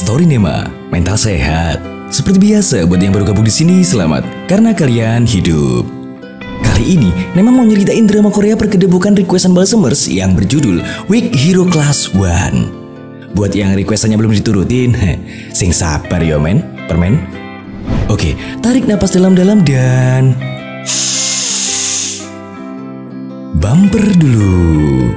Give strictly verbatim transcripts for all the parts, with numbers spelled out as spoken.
Storinema, mental sehat. Seperti biasa buat yang baru gabung di sini, selamat karena kalian hidup. Kali ini Nema mau nyeritain drama Korea perkedebukan requestan Balsemers yang berjudul Weak Hero Class one. Buat yang requestannya belum diturutin, sing sabar yo men, permen. Oke, tarik napas dalam-dalam dan bumper dulu.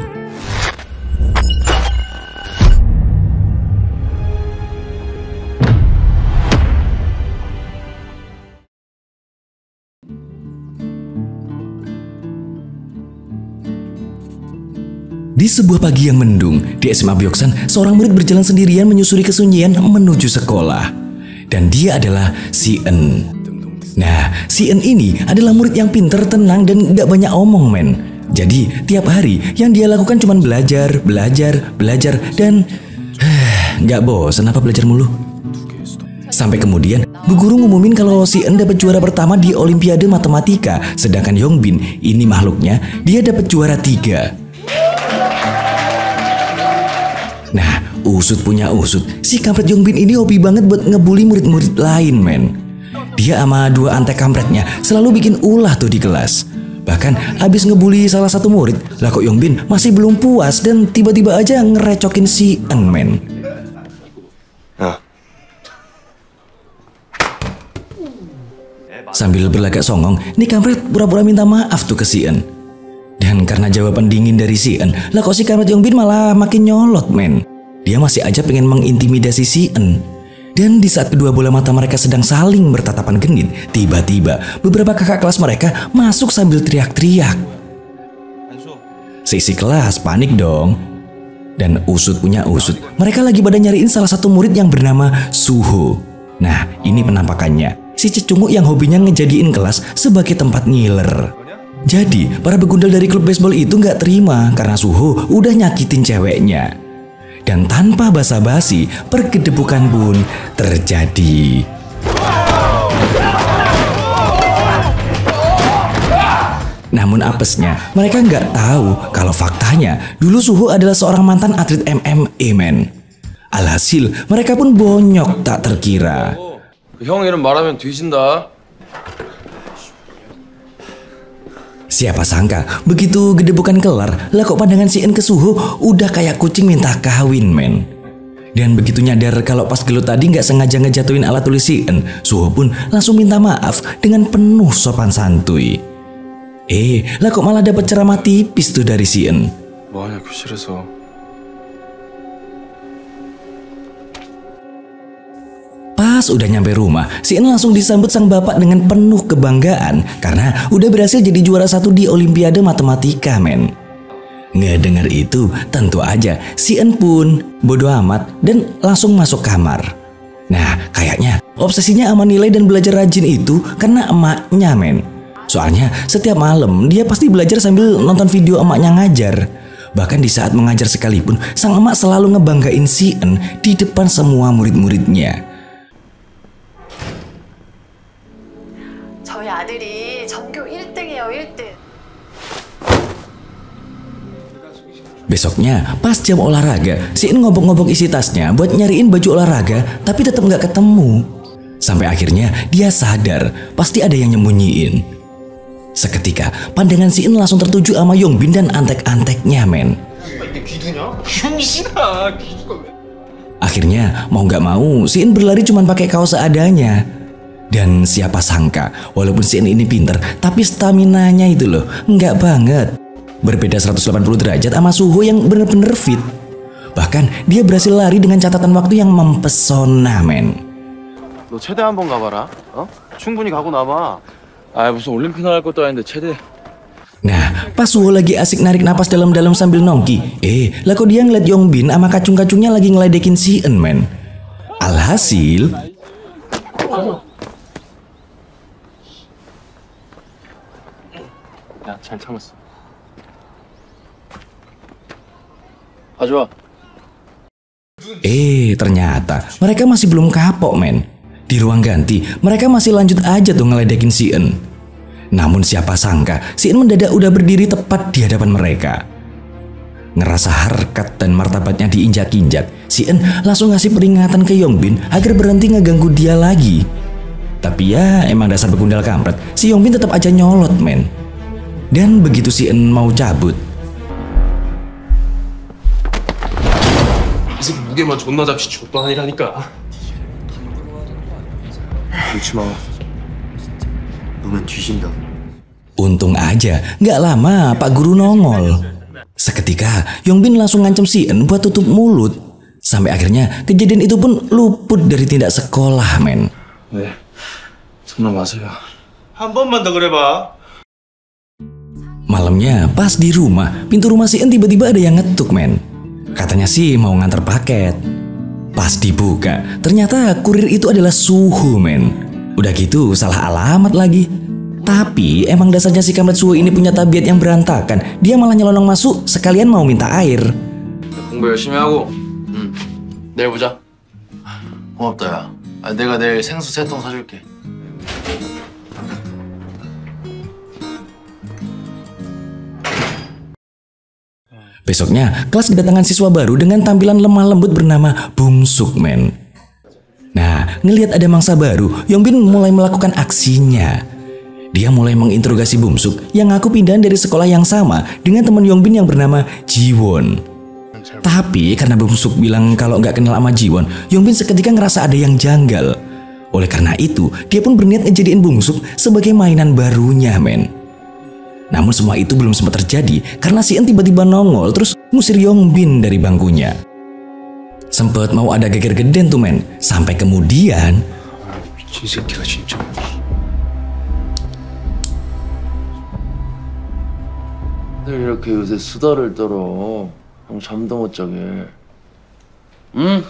Di sebuah pagi yang mendung, di S M A Byeoksan, seorang murid berjalan sendirian menyusuri kesunyian menuju sekolah. Dan dia adalah Si-eun. Nah, Si-eun ini adalah murid yang pinter, tenang, dan gak banyak omong, men. Jadi, tiap hari yang dia lakukan cuma belajar, belajar, belajar, dan gak bosan apa belajar mulu. Sampai kemudian, Bu Guru ngumumin kalau Si-eun dapat juara pertama di Olimpiade Matematika, sedangkan Yongbin, ini makhluknya, dia dapat juara tiga. Nah, usut punya usut, si kampret Yongbin ini hobi banget buat ngebully murid-murid lain, men. Dia sama dua antek kampretnya selalu bikin ulah tuh di kelas. Bahkan abis ngebully salah satu murid, lah kok Yongbin masih belum puas dan tiba-tiba aja ngerecokin Si-eun, men. Ah. Sambil berlagak songong, nih kampret pura-pura minta maaf tuh ke Si-eun. Dan karena jawaban dingin dari Si-eun, lah kok si kampret Yongbin malah makin nyolot, men. Dia masih aja pengen mengintimidasi Si-eun. Dan di saat kedua bola mata mereka sedang saling bertatapan genit, tiba-tiba beberapa kakak kelas mereka masuk sambil teriak-teriak. Sisi kelas panik dong. Dan usut punya usut, mereka lagi pada nyariin salah satu murid yang bernama Suho. Nah, ini penampakannya. Si cecunguk yang hobinya ngejadiin kelas sebagai tempat ngiler. Jadi, para begundal dari klub baseball itu nggak terima karena Suho udah nyakitin ceweknya. Dan tanpa basa-basi, pergedebukan pun terjadi. Namun apesnya, mereka nggak tahu kalau faktanya dulu Suho adalah seorang mantan atlet M M A, men. Alhasil, mereka pun bonyok tak terkira. 형 이름 말하면 뒤진다. Siapa sangka, begitu gedebukan kelar, lah kok pandangan Si-eun ke Suho udah kayak kucing minta kawin, men. Dan begitu nyadar kalau pas gelut tadi nggak sengaja ngejatuhin alat tulis Si-eun, Suho pun langsung minta maaf dengan penuh sopan santuy. Eh, lah kok malah dapat ceramah tipis tuh dari Si-eun. 뭐하냐 교실에서. Pas udah nyampe rumah, Si-eun langsung disambut sang bapak dengan penuh kebanggaan karena udah berhasil jadi juara satu di Olimpiade Matematika, men. Ngedenger itu, tentu aja Si-eun pun bodo amat dan langsung masuk kamar. Nah, kayaknya obsesinya sama nilai dan belajar rajin itu karena emaknya, men. Soalnya setiap malam dia pasti belajar sambil nonton video emaknya ngajar. Bahkan di saat mengajar sekalipun, sang emak selalu ngebanggain Si-eun di depan semua murid-muridnya. 저희 아들이 전교 일 등이에요, 일 등. Besoknya, pas jam olahraga, Si-eun ngobok-ngobok isi tasnya buat nyariin baju olahraga, tapi tetap nggak ketemu. Sampai akhirnya dia sadar, pasti ada yang nyembunyiin. Seketika, pandangan Si-eun langsung tertuju sama Yongbin dan antek-anteknya, men. Akhirnya, mau nggak mau, Si-eun berlari cuma pakai kaos seadanya. Dan siapa sangka, walaupun Si-eun ini pinter, tapi staminanya itu loh, nggak banget. Berbeda seratus delapan puluh derajat sama Suho yang bener-bener fit. Bahkan dia berhasil lari dengan catatan waktu yang mempesona, men. 너 체대 한번 가봐라. 어? 충분히 가고 나와. 아 무슨 올림픽 나갈 것도 아닌데 체대. Nah, pas Suho lagi asik narik napas dalam-dalam sambil nongki, eh, lah kok dia ngeliat Yongbin sama kacung-kacungnya lagi ngeledekin Si-eun, men. Alhasil, 야, 잘 참았어. 가져와. eh, ternyata mereka masih belum kapok, men. Di ruang ganti, mereka masih lanjut aja tuh ngeledekin Si-eun. Namun siapa sangka, Si-eun mendadak udah berdiri tepat di hadapan mereka. Ngerasa harkat dan martabatnya diinjak-injak, si En langsung ngasih peringatan ke Yongbin agar berhenti ngeganggu dia lagi. Tapi ya emang dasar begundal kampret, si Yongbin tetap aja nyolot men. Dan begitu si En mau cabut, 계속 무게만 존나 잡시 족도 아니라니까. 그렇지 마. 보면 뒤진다. untung aja nggak lama Pak Guru nongol. Seketika Yongbin langsung ngancam si En buat tutup mulut. Sampai akhirnya kejadian itu pun luput dari tindak sekolah men. 네. 손 마세요. 한 번만 더 그래봐. Malamnya pas di rumah, pintu rumah si En tiba-tiba ada yang ngetuk men. Katanya sih mau nganter paket. Pas dibuka, ternyata kurir itu adalah Suhu men. Udah gitu salah alamat lagi. Tapi emang dasarnya si kampret Suhu ini punya tabiat yang berantakan. Dia malah nyelonong masuk sekalian mau minta air. 공부 열심히 하고. 응. 내일 보자. 고맙다 야. 아, 내가 내일 생수 세 통 사줄게. Besoknya, kelas kedatangan siswa baru dengan tampilan lemah lembut bernama Bumsuk men. Nah, ngelihat ada mangsa baru, Yongbin mulai melakukan aksinya. Dia mulai menginterogasi Bumsuk yang ngaku pindahan dari sekolah yang sama dengan teman Yongbin yang bernama Jiwon. Tapi karena Bumsuk bilang kalau nggak kenal sama Jiwon, Yongbin seketika ngerasa ada yang janggal. Oleh karena itu, dia pun berniat ngejadiin Bumsuk sebagai mainan barunya men. Namun semua itu belum sempat terjadi karena si En tiba-tiba nongol terus ngusir Yongbin dari bangkunya. Sempet mau ada geger geden tuh men. Sampai kemudian 미친 새끼가 진짜. 늘 이렇게 요새 수다를 떨어. 형 잠도 못 자게. 응?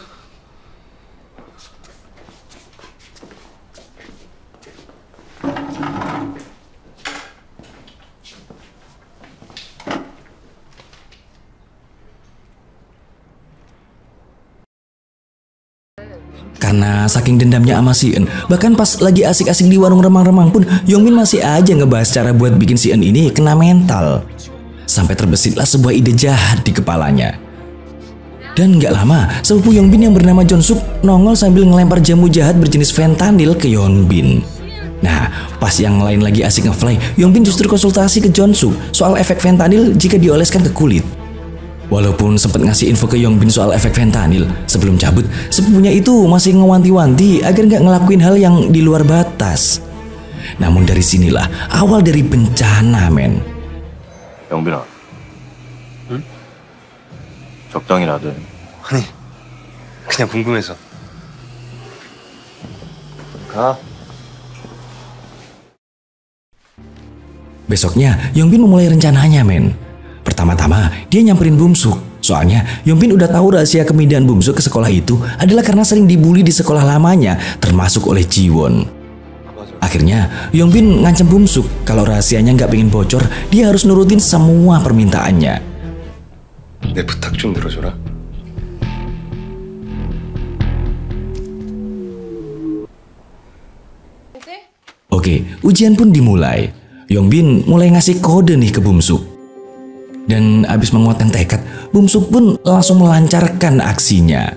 karena saking dendamnya sama si En, bahkan pas lagi asik-asik di warung remang-remang pun Yongbin masih aja ngebahas cara buat bikin si En ini kena mental. Sampai terbesitlah sebuah ide jahat di kepalanya. Dan gak lama, sepupu Yongbin yang bernama Jonsuk nongol sambil ngelempar jamu jahat berjenis fentanyl ke Yongbin. Nah, pas yang lain lagi asik ngefly, Yongbin justru konsultasi ke Jonsuk soal efek fentanyl jika dioleskan ke kulit. Walaupun sempat ngasih info ke Yongbin soal efek fentanyl, sebelum cabut, sepupunya itu masih ngewanti-wanti agar gak ngelakuin hal yang di luar batas. Namun dari sinilah awal dari bencana men. 영빈아. 응? 적당히 놔둬. 아니, 그냥 궁금해서. 가. Besoknya, Yongbin memulai rencananya men. Pertama-tama, dia nyamperin Bumsuk. Soalnya, Yongbin udah tahu rahasia kemindahan Bumsuk ke sekolah itu adalah karena sering dibully di sekolah lamanya, termasuk oleh Jiwon. Akhirnya, Yongbin ngancam Bumsuk kalau rahasianya nggak pengen bocor, dia harus nurutin semua permintaannya. 내 부탁 좀 들어줘라. Oke, ujian pun dimulai. Yongbin mulai ngasih kode nih ke Bumsuk. Dan abis menguatkan tekad, Bumsuk pun langsung melancarkan aksinya.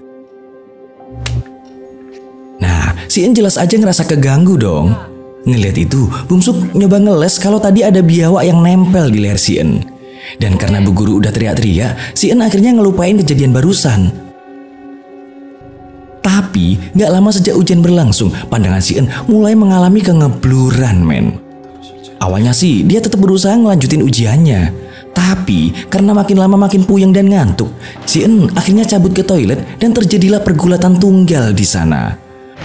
Nah, si En jelas aja ngerasa keganggu dong. Ngeliat itu, Bumsuk nyoba ngeles kalau tadi ada biawak yang nempel di leher si En. Dan karena Bu Guru udah teriak-teriak, si En akhirnya ngelupain kejadian barusan. Tapi, gak lama sejak ujian berlangsung, pandangan si En mulai mengalami kengebluran men. Awalnya sih, dia tetap berusaha ngelanjutin ujiannya. Tapi karena makin lama makin puyeng dan ngantuk, si En akhirnya cabut ke toilet dan terjadilah pergulatan tunggal di sana.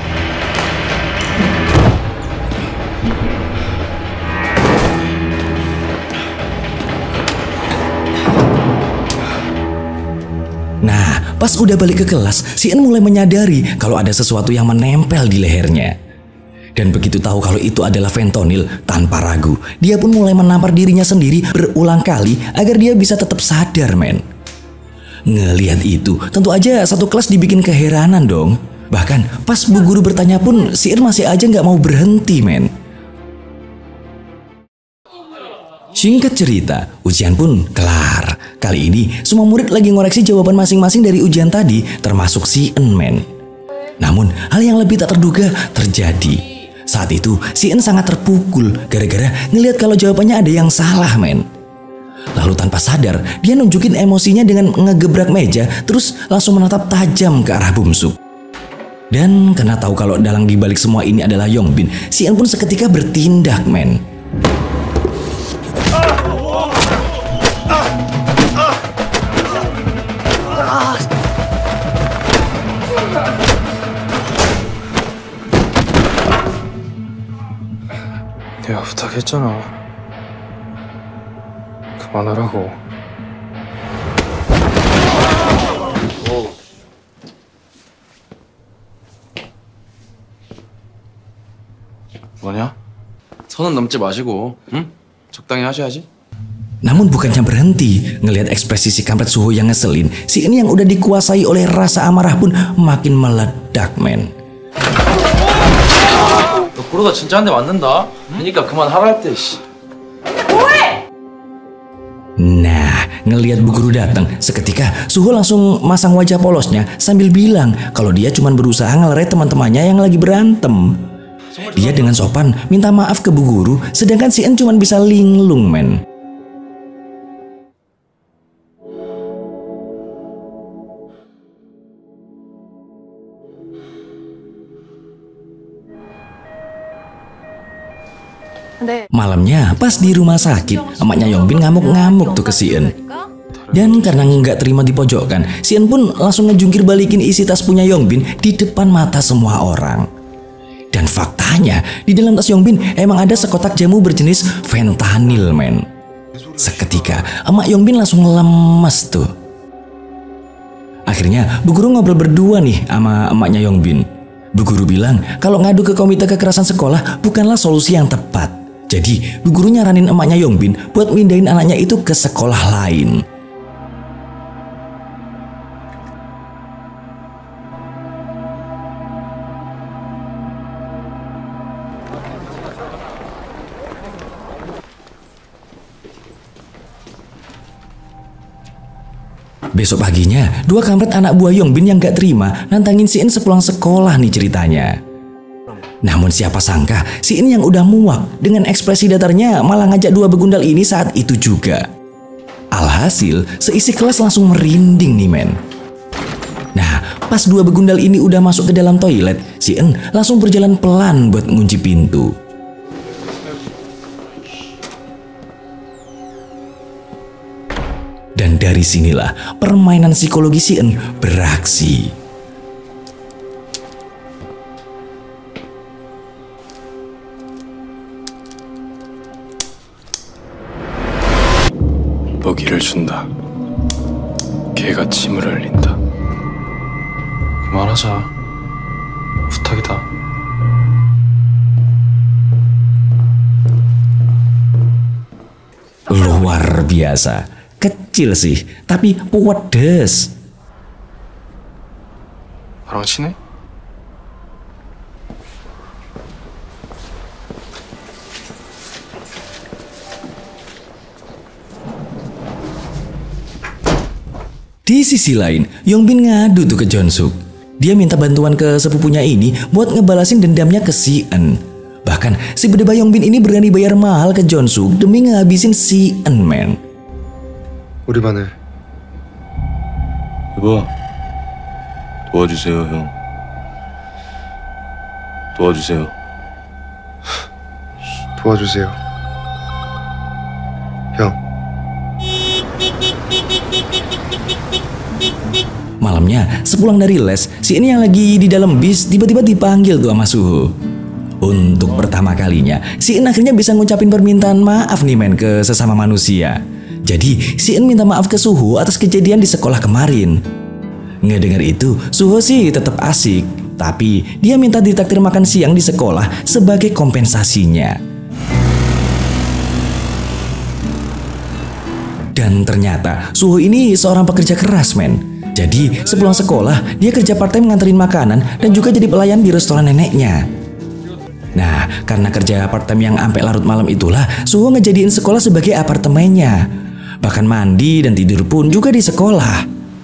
Nah, pas udah balik ke kelas, si En mulai menyadari kalau ada sesuatu yang menempel di lehernya. Dan begitu tahu kalau itu adalah fentanyl, tanpa ragu, dia pun mulai menampar dirinya sendiri berulang kali agar dia bisa tetap sadar men. Ngelihat itu, tentu aja satu kelas dibikin keheranan dong. Bahkan pas Bu Guru bertanya pun, si En masih aja nggak mau berhenti men. Singkat cerita, ujian pun kelar. Kali ini semua murid lagi ngoreksi jawaban masing-masing dari ujian tadi, termasuk si En, men. Namun hal yang lebih tak terduga terjadi. Saat itu si En sangat terpukul gara-gara ngelihat kalau jawabannya ada yang salah, men. Lalu tanpa sadar dia nunjukin emosinya dengan ngegebrak meja, terus langsung menatap tajam ke arah Bumsuk. Dan karena tahu kalau dalang dibalik semua ini adalah Yongbin, si En pun seketika bertindak, men. 내가 부탁했잖아. 그만하라고. 뭐냐? 선은 넘지 마시고, 응? 적당히 하셔야지. Namun bukannya berhenti, ngelihat ekspresi si kampret Suho yang ngeselin, si En yang udah dikuasai oleh rasa amarah pun makin meledak, men. 너 그러다 진짜 한 대 맞는다. 그러니까 그만하라 할 때. Nah, ngelihat Bu Guru datang, seketika Suho langsung masang wajah polosnya sambil bilang kalau dia cuma berusaha ngelerai teman-temannya yang lagi berantem. Dia dengan sopan minta maaf ke Bu Guru, sedangkan si En cuma bisa linglung, men. Malamnya pas di rumah sakit, emaknya Yongbin ngamuk-ngamuk tuh ke si En. Dan karena nggak terima dipojokkan, si En pun langsung ngejungkir balikin isi tas punya Yongbin di depan mata semua orang. Dan faktanya di dalam tas Yongbin emang ada sekotak jamu berjenis fentanyl, men. Seketika emak Yongbin langsung lemes tuh. Akhirnya Bu Guru ngobrol berdua nih sama emaknya Yongbin. Bu Guru bilang kalau ngadu ke komite kekerasan sekolah bukanlah solusi yang tepat. Jadi Bu Guru nyaranin emaknya Yongbin buat mindahin anaknya itu ke sekolah lain. Besok paginya, dua kampret anak buah Yongbin yang gak terima nantangin si En sepulang sekolah nih ceritanya. Namun siapa sangka si En yang udah muak dengan ekspresi datarnya malah ngajak dua begundal ini saat itu juga. Alhasil seisi kelas langsung merinding nih, men. Nah pas dua begundal ini udah masuk ke dalam toilet, si En langsung berjalan pelan buat ngunci pintu. Dan dari sinilah permainan psikologi si En beraksi. 먹이를 준다. 개가 침을 흘린다. 그만하자. 부탁이다. Luar biasa. Kecil sih, tapi pedes. 나랑 친해? Di sisi lain, Yongbin ngadu tuh ke Jonsuk. Dia minta bantuan ke sepupunya ini buat ngebalasin dendamnya ke si En. Bahkan si bedeba Yongbin ini berani bayar mahal ke Jonsuk demi ngehabisin si En, men. 우리 반을 여보, 도와주세요, 형. 도와주세요. 도와주세요. 형. Malamnya, sepulang dari les, si En yang lagi di dalam bis tiba-tiba dipanggil tuh sama Suho. Untuk pertama kalinya, si En akhirnya bisa ngucapin permintaan maaf nih, men, ke sesama manusia. Jadi, si En minta maaf ke Suho atas kejadian di sekolah kemarin. Ngedengar itu, Suho sih tetap asik, tapi dia minta ditraktir makan siang di sekolah sebagai kompensasinya. Dan ternyata Suho ini seorang pekerja keras, men. Jadi sepulang sekolah dia kerja part-time nganterin makanan dan juga jadi pelayan di restoran neneknya. Nah, karena kerja part-time yang sampai larut malam itulah, Suho ngejadiin sekolah sebagai apartemennya. Bahkan mandi dan tidur pun juga di sekolah.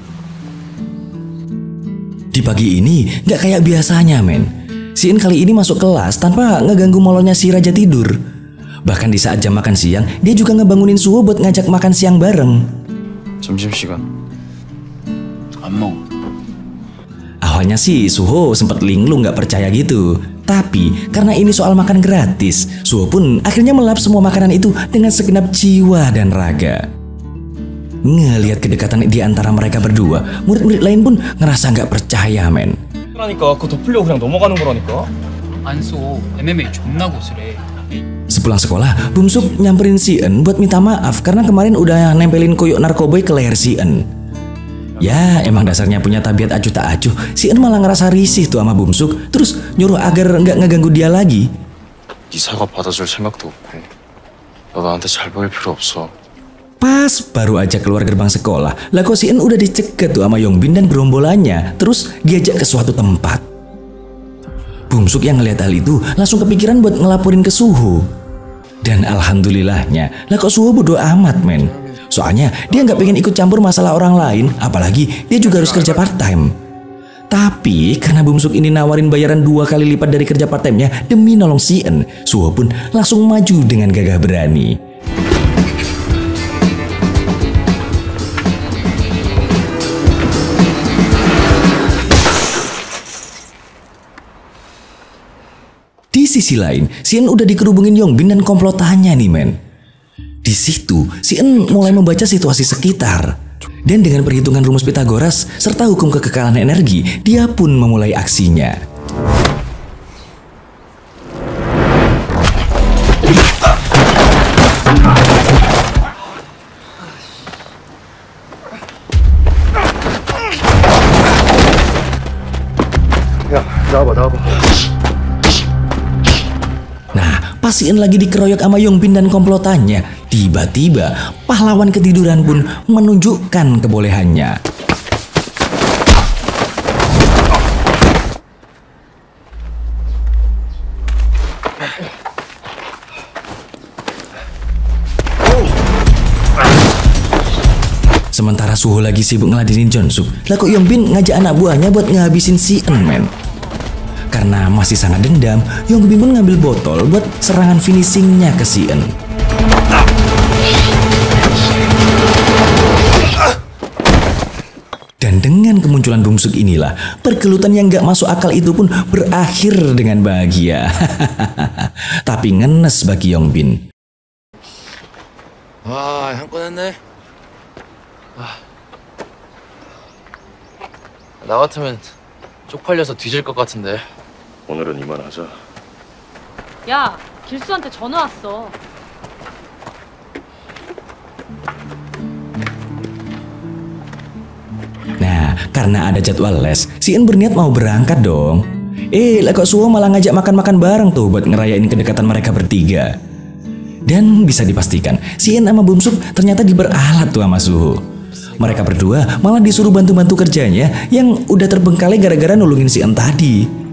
Di pagi ini gak kayak biasanya, men. Si In kali ini masuk kelas tanpa ngeganggu molornya si Raja tidur. Bahkan di saat jam makan siang, dia juga ngebangunin Suho buat ngajak makan siang bareng. 점심시간 안 먹어. Awalnya sih Suho sempet linglung gak percaya gitu. Tapi karena ini soal makan gratis, Suho pun akhirnya melap semua makanan itu dengan segenap jiwa dan raga. Ngelihat kedekatan di antara mereka berdua, murid-murid lain pun ngerasa gak percaya, men. 그러니까 그거 덮으려고 그냥 넘어가는 거라니까. 안 써. 엠엠에이 존나 고수래. Sepulang sekolah, Bumsuk nyamperin si En buat minta maaf karena kemarin udah nempelin koyok narkoboy ke leher si En. Ya, emang dasarnya punya tabiat acuh tak acuh, si En malah ngerasa risih tuh sama Bumsuk, terus nyuruh agar nggak ngeganggu dia lagi. 네 사과 받아줄 생각도 없고 너 나한테 잘 보일 필요 없어. Pas baru aja keluar gerbang sekolah, lah kok si En udah dicegat tuh sama Yongbin dan gerombolannya, terus diajak ke suatu tempat. Bumsuk yang ngeliat hal itu langsung kepikiran buat ngelaporin ke Suho. Dan alhamdulillahnya, lah kok Suho bodo amat, men. Soalnya dia nggak pengen ikut campur masalah orang lain, apalagi dia juga harus kerja part time. Tapi karena Bumsuk ini nawarin bayaran dua kali lipat dari kerja part time-nya demi nolong si En, Suho pun langsung maju dengan gagah berani. Di sisi lain, si En udah dikerubungin Yongbin dan komplotannya nih, men. Di situ, si En mulai membaca situasi sekitar. Dan dengan perhitungan rumus Pitagoras serta hukum kekekalan energi, dia pun memulai aksinya. 야 나와봐 나와봐. Nah, pas si En lagi dikeroyok sama Yongbin dan komplotannya, tiba-tiba pahlawan ketiduran pun menunjukkan kebolehannya. Sementara Suho lagi sibuk ngeladenin Jonsuk, lah kok Yongbin ngajak anak buahnya buat ngehabisin si En, men. Karena masih sangat dendam, Yongbin pun ngambil botol buat serangan finishingnya ke si En. Dan dengan kemunculan Bumsuk inilah, pergelutan yang gak masuk akal itu pun berakhir dengan bahagia. Tapi ngenes bagi Yongbin. 아, 한 건 했네. 아. 나 같으면 쪽팔려서 뒤질 것 같은데. 오늘은 이만하자. 야, 길수한테 전화 왔어. Nah, karena ada jadwal les, si En berniat mau berangkat dong. Eh, lah kok Suho malah ngajak makan-makan bareng tuh buat ngerayain kedekatan mereka bertiga. Dan bisa dipastikan, si En sama Bumsuk ternyata diberalat tuh sama Suho. Mereka berdua malah disuruh bantu-bantu kerjanya yang udah terbengkalai gara-gara nulungin si En tadi.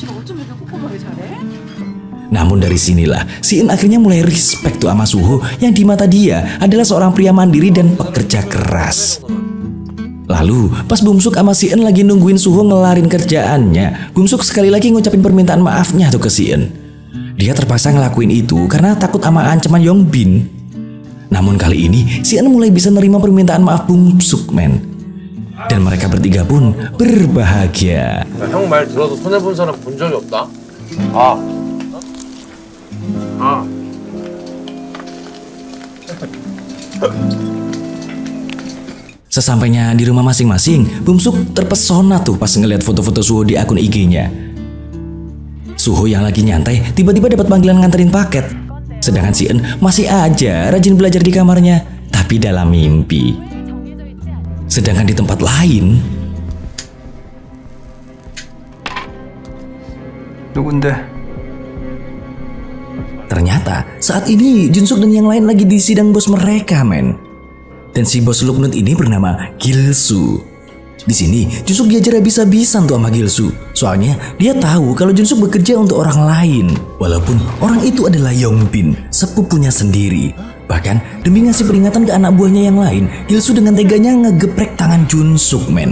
Namun dari sinilah, si En akhirnya mulai respect tuh sama Suho yang di mata dia adalah seorang pria mandiri dan pekerja keras. Lalu, pas Bumsuk sama si En lagi nungguin Suho ngelarin kerjaannya, Bumsuk sekali lagi ngucapin permintaan maafnya tuh ke si En. Dia terpaksa ngelakuin itu karena takut sama ancaman Yongbin. Namun kali ini, si En mulai bisa nerima permintaan maaf Bumsuk, men. Dan mereka bertiga pun berbahagia. 형 말 들어도 손해본 사람 본 적이 없다. 아. 아. Sesampainya di rumah masing-masing, Bumsuk terpesona tuh pas ngeliat foto-foto Suho di akun I G-nya. Suho yang lagi nyantai tiba-tiba dapat panggilan nganterin paket. Sedangkan si En masih aja rajin belajar di kamarnya, tapi dalam mimpi. Sedangkan di tempat lain, 누군데? ternyata saat ini Junsuk dan yang lain lagi di sidang bos mereka, men. Dan si bos Luknut ini bernama Gilsu. Di sini Junsuk diajar habis-habisan tuh sama Gilsu. Soalnya dia tahu kalau Junsuk bekerja untuk orang lain, walaupun orang itu adalah Yongbin, sepupunya sendiri. Bahkan demi ngasih peringatan ke anak buahnya yang lain, Gilsu dengan teganya ngegeprek tangan Junsuk, men.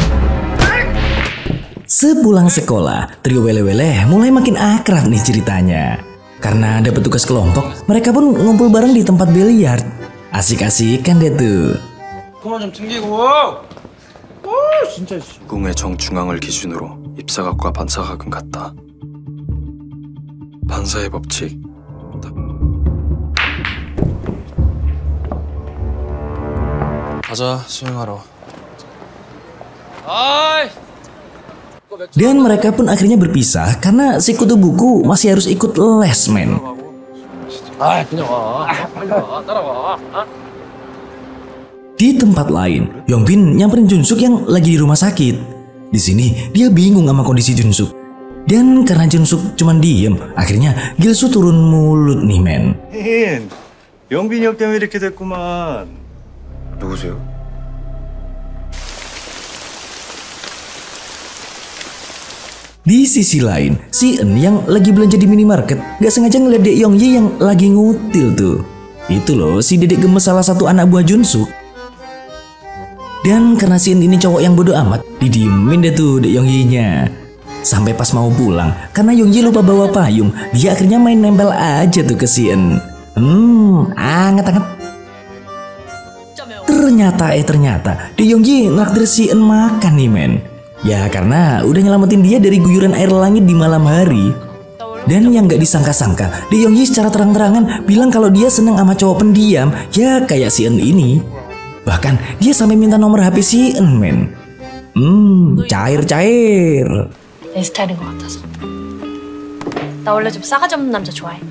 Sepulang sekolah, trio wele-wele mulai makin akrab nih ceritanya. Karena ada petugas kelompok, mereka pun ngumpul bareng di tempat biliar. Asik-asik kan deh tuh. 그만 좀 튕기고. 어, 진짜. 궁의 정중앙을 기준으로 입사각과 반사각은 같다. 반사의 법칙. 가자, 수행하러. 아이. Dan mereka pun akhirnya berpisah karena si kutu buku masih harus ikut les, men. 아, 그냥 와. 빨리 와. 따라와. 아? Di tempat lain, Yongbin nyamperin Junsuk yang lagi di rumah sakit. Di sini dia bingung sama kondisi Junsuk. Dan karena Junsuk cuman diem, akhirnya Gilsu turun mulut nih, men. 인, 영빈이 형 때문에 이렇게 됐구만. 누구세요? Di sisi lain, si En yang lagi belanja di minimarket gak sengaja ngeliat Dek Yongyi yang lagi ngutil tuh. Itu loh si dedek gemes salah satu anak buah Junsuk. Dan karena si En ini cowok yang bodoh amat, didiemin deh tuh Dek Yongyi-nya. Sampai pas mau pulang, karena Yongyi lupa bawa payung, dia akhirnya main nempel aja tuh ke si En. Hmm, anget-anget. Ternyata eh ternyata Dek Yongyi naktir si En makan nih, men. Ya karena udah nyelamatin dia dari guyuran air langit di malam hari. Dan yang gak disangka-sangka, Dek Yongyi secara terang-terangan bilang kalau dia seneng sama cowok pendiam, ya kayak si En ini. Bahkan dia sampai minta nomor H P si En, men. Hmm, cair-cair. 내 스타일인 것 같아서. 나 원래 좀 싸가지 없는 남자 좋아해.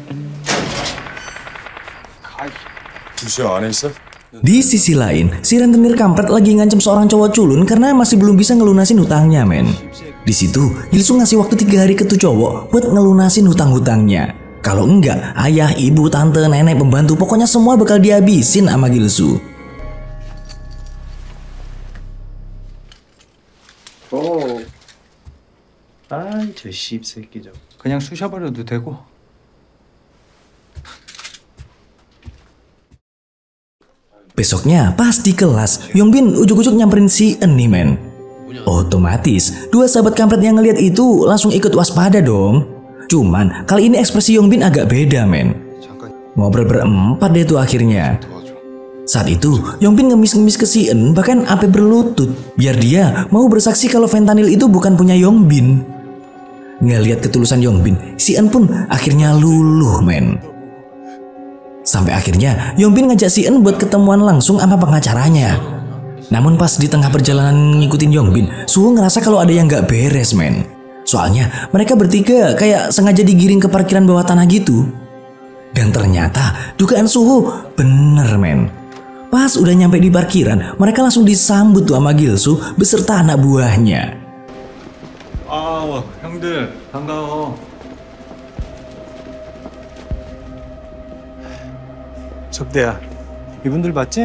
주시야 안에 있어? Di sisi lain, si rentenir kampret lagi ngancem seorang cowok culun karena masih belum bisa ngelunasin hutangnya, men. Di situ, Gilsu ngasih waktu tiga hari ke tuh cowok buat ngelunasin hutang-hutangnya. Kalau enggak, ayah, ibu, tante, nenek, pembantu, pokoknya semua bakal dihabisin sama Gilsu. 오. 아이, 저 씹새끼 저. 그냥 쑤셔버려도 되고. Besoknya, pas di kelas, Yongbin ujuk-ujuk nyamperin si En nih, men. Otomatis, dua sahabat kampret yang ngeliat itu langsung ikut waspada dong. Cuman, kali ini ekspresi Yongbin agak beda, men. Ngobrol berempat deh tuh akhirnya. Saat itu, Yongbin ngemis-ngemis ke si En bahkan sampai berlutut biar dia mau bersaksi kalau fentanyl itu bukan punya Yongbin. Ngeliat ketulusan Yongbin, si En pun akhirnya luluh, men. Sampai akhirnya Yongbin ngajak si En buat ketemuan langsung sama pengacaranya. Namun pas di tengah perjalanan ngikutin Yongbin, Suho ngerasa kalau ada yang gak beres, men. Soalnya mereka bertiga kayak sengaja digiring ke parkiran bawah tanah gitu. Dan ternyata dugaan Suho bener, men. Pas udah nyampe di parkiran, mereka langsung disambut tuh sama Gilsu beserta anak buahnya. 아, 형들 반가워. 석대야, 이분들 맞지?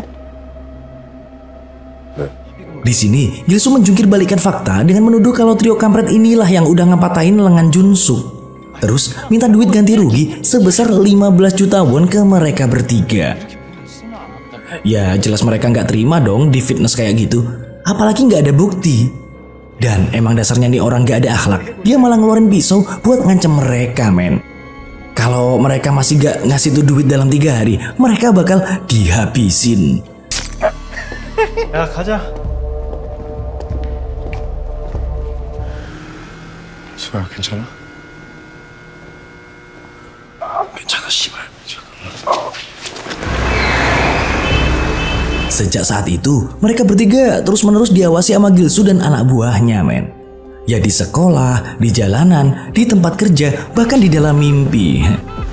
Di sini, Gilsu menjungkir balikan fakta dengan menuduh kalau trio kampret inilah yang udah ngepatahin lengan Junsuk. Terus minta duit ganti rugi sebesar lima belas juta won ke mereka bertiga. Ya jelas mereka nggak terima dong di fitness kayak gitu. Apalagi nggak ada bukti. Dan emang dasarnya nih orang nggak ada akhlak. Dia malah ngeluarin pisau buat ngancem mereka, men. Kalau mereka masih gak ngasih tuh duit dalam tiga hari, mereka bakal dihabisin. 야, 가자. 수야 괜찮아? 괜찮아 씨발. Sejak saat itu, mereka bertiga terus-menerus diawasi sama Gilsu dan anak buahnya, men. Ya di sekolah, di jalanan, di tempat kerja, bahkan di dalam mimpi.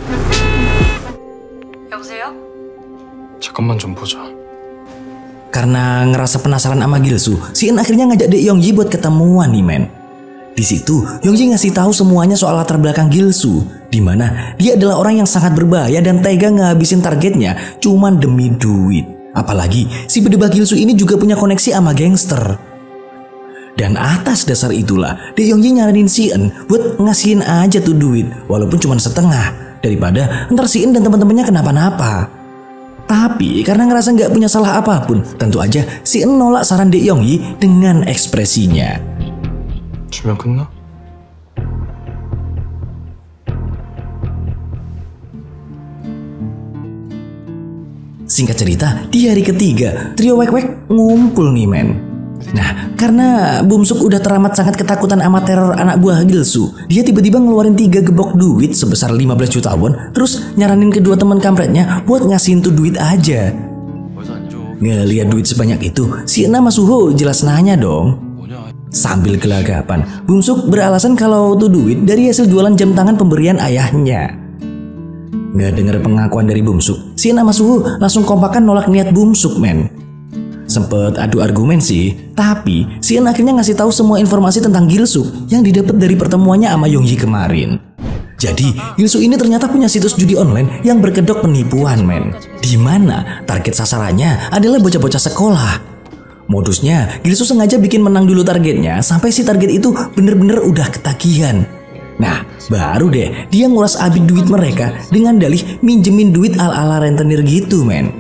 여보세요? 잠깐만 좀 보자. Karena ngerasa penasaran sama Gilsu, si En akhirnya ngajak Dek Yongyi buat ketemuan nih, men. Di situ, Yongyi ngasih tahu semuanya soal latar belakang Gilsu, di mana dia adalah orang yang sangat berbahaya dan tega ngehabisin targetnya cuman demi duit. Apalagi si berdebah Gilsu ini juga punya koneksi sama gangster. Dan atas dasar itulah De Yongji nyaranin si En buat ngasihin aja tuh duit walaupun cuma setengah daripada ntar si En dan teman-temannya kenapa-napa. Tapi karena ngerasa nggak punya salah apapun, tentu aja si En nolak saran De Yongji dengan ekspresinya. 주면 끝나? Singkat cerita, di hari ketiga, trio Wek-Wek ngumpul nih men. Nah, karena Bumsuk udah teramat sangat ketakutan sama teror anak buah Gilsu, dia tiba-tiba ngeluarin tiga gebok duit sebesar lima belas juta won, terus nyaranin kedua teman kampretnya buat ngasihin tuh duit aja. Ngeliat duit sebanyak itu, si En sama Suho jelas nanya dong. Sambil gelagapan, Bumsuk beralasan kalau tuh duit dari hasil jualan jam tangan pemberian ayahnya. Nggak denger pengakuan dari Bumsuk, si En sama Suho langsung kompakan nolak niat Bumsuk men. Sempet adu argumen sih, tapi si En akhirnya ngasih tahu semua informasi tentang Gilsu yang didapat dari pertemuannya sama Yongji kemarin. Jadi Gilsu ini ternyata punya situs judi online yang berkedok penipuan men, di mana target sasarannya adalah bocah-bocah sekolah. Modusnya Gilsu sengaja bikin menang dulu targetnya sampai si target itu bener-bener udah ketagihan. Nah, baru deh dia nguras abis duit mereka dengan dalih minjemin duit ala-ala rentenir gitu men.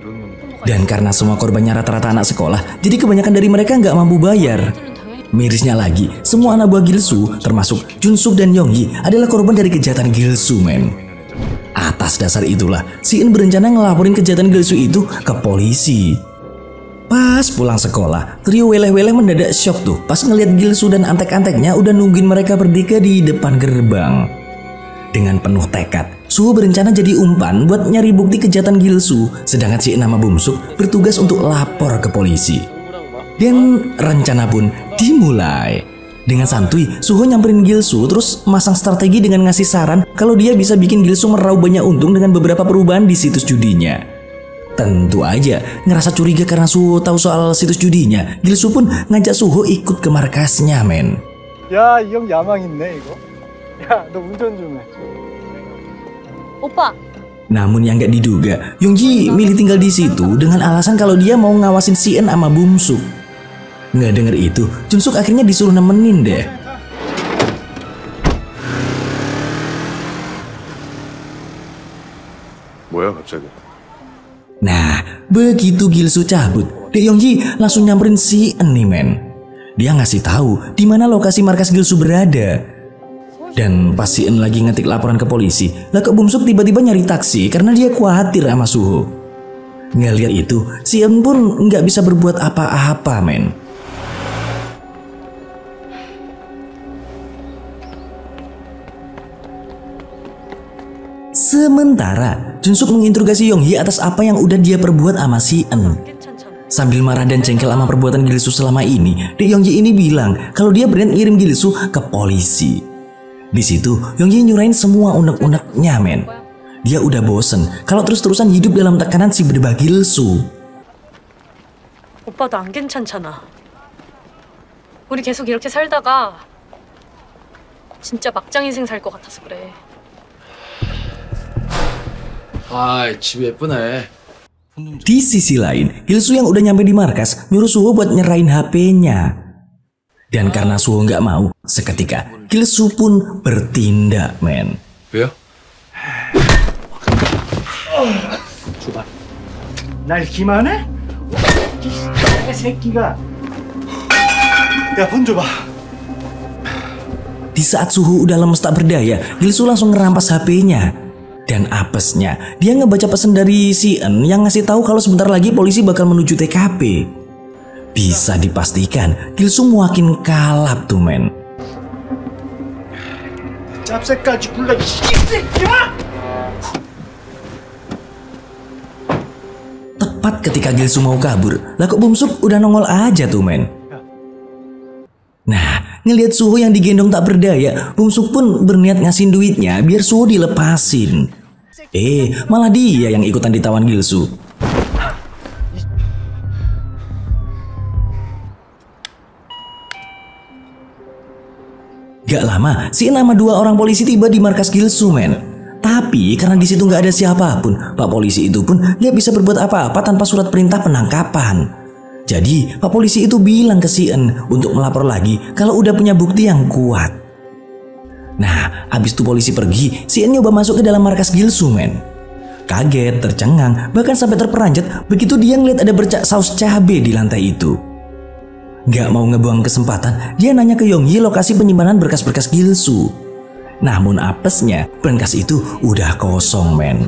Dan karena semua korbannya rata-rata anak sekolah, jadi kebanyakan dari mereka nggak mampu bayar. Mirisnya lagi, semua anak buah Gilsu, termasuk Junsuk dan Yongji, adalah korban dari kejahatan Gilsu men. Atas dasar itulah, si En berencana ngelaporin kejahatan Gilsu itu ke polisi. Pas pulang sekolah, trio weleh-weleh mendadak syok tuh pas ngeliat Gilsu dan antek-anteknya udah nungguin mereka bertiga di depan gerbang. Dengan penuh tekad, Suho berencana jadi umpan buat nyari bukti kejahatan Gilsu, sedangkan si En sama Bumsuk bertugas untuk lapor ke polisi. Dan rencana pun dimulai. Dengan santuy, Suho nyamperin Gilsu terus masang strategi dengan ngasih saran kalau dia bisa bikin Gilsu meraup banyak untung dengan beberapa perubahan di situs judinya. Tentu aja ngerasa curiga karena Suho tahu soal situs judinya, Gilsu pun ngajak Suho ikut ke markasnya men. 야, 이 형 야망 있네 이거. 야, 너 운전 좀 해. 오빠, Namun yang gak diduga, Yongji milih tinggal di situ dengan alasan kalau dia mau ngawasin si En sama Bumsuk. Nggak denger itu, Junsuk akhirnya disuruh nemenin deh. 뭐야 갑자기? Nah, begitu Gilsu cabut, De Yongji langsung nyamperin si En nih men. Dia ngasih tahu di mana lokasi markas Gilsu berada. Dan pas si En lagi ngetik laporan ke polisi, lah kok Bumsuk tiba-tiba nyari taksi karena dia khawatir sama Suho. Ngeliat itu, si En pun nggak bisa berbuat apa-apa men. Sementara Junsuk menginterogasi Yongji atas apa yang udah dia perbuat sama si En. Sambil marah dan jengkel sama perbuatan Gilsu selama ini, De Yongji ini bilang kalau dia berniat ngirim Gilsu ke polisi. Di situ Yongji nyurahin semua unek-uneknya men. Dia udah bosen kalau terus-terusan hidup dalam tekanan si berbah Gilsu. 오빠도 안 괜찮잖아. 우리 계속 이렇게 살다가 진짜 막장 인생 살 것 같아서 그래. 아, 집 예쁘네. Di sisi lain, Gilsu yang udah nyampe di markas nyuruh Suho buat nyerahin H P-nya. Dan karena Suho nggak mau, seketika Gilsu pun bertindak men. 왜요? 날 기만해? 이 새끼가. 야, 폰 줘봐. Di saat Suho udah lemes tak berdaya, Gilsu langsung ngerampas H P-nya. Dan apesnya, dia ngebaca pesan dari si En yang ngasih tahu kalau sebentar lagi polisi bakal menuju T K P. Bisa dipastikan, Gilsu makin kalap tuh men. 짭새까지 굴러 이 새끼야! Tepat ketika Gilsu mau kabur, lah kok Bumsuk udah nongol aja tuh men. Nah, ngelihat Suho yang digendong tak berdaya, Bumsuk pun berniat ngasihin duitnya biar Suho dilepasin. Eh, malah dia yang ikutan ditawan Gilsu. Gak lama, si En sama dua orang polisi tiba di markas Gilsu men. Tapi karena di situ nggak ada siapapun, Pak polisi itu pun nggak bisa berbuat apa-apa tanpa surat perintah penangkapan. Jadi Pak Polisi itu bilang ke si En untuk melapor lagi kalau udah punya bukti yang kuat. Nah, habis itu polisi pergi, si En nyoba masuk ke dalam markas Gilsu, men. Kaget, tercengang, bahkan sampai terperanjat begitu dia ngeliat ada bercak saus cabe di lantai itu. Gak mau ngebuang kesempatan, dia nanya ke Yongyi lokasi penyimpanan berkas-berkas Gilsu. Namun apesnya, berkas itu udah kosong, men.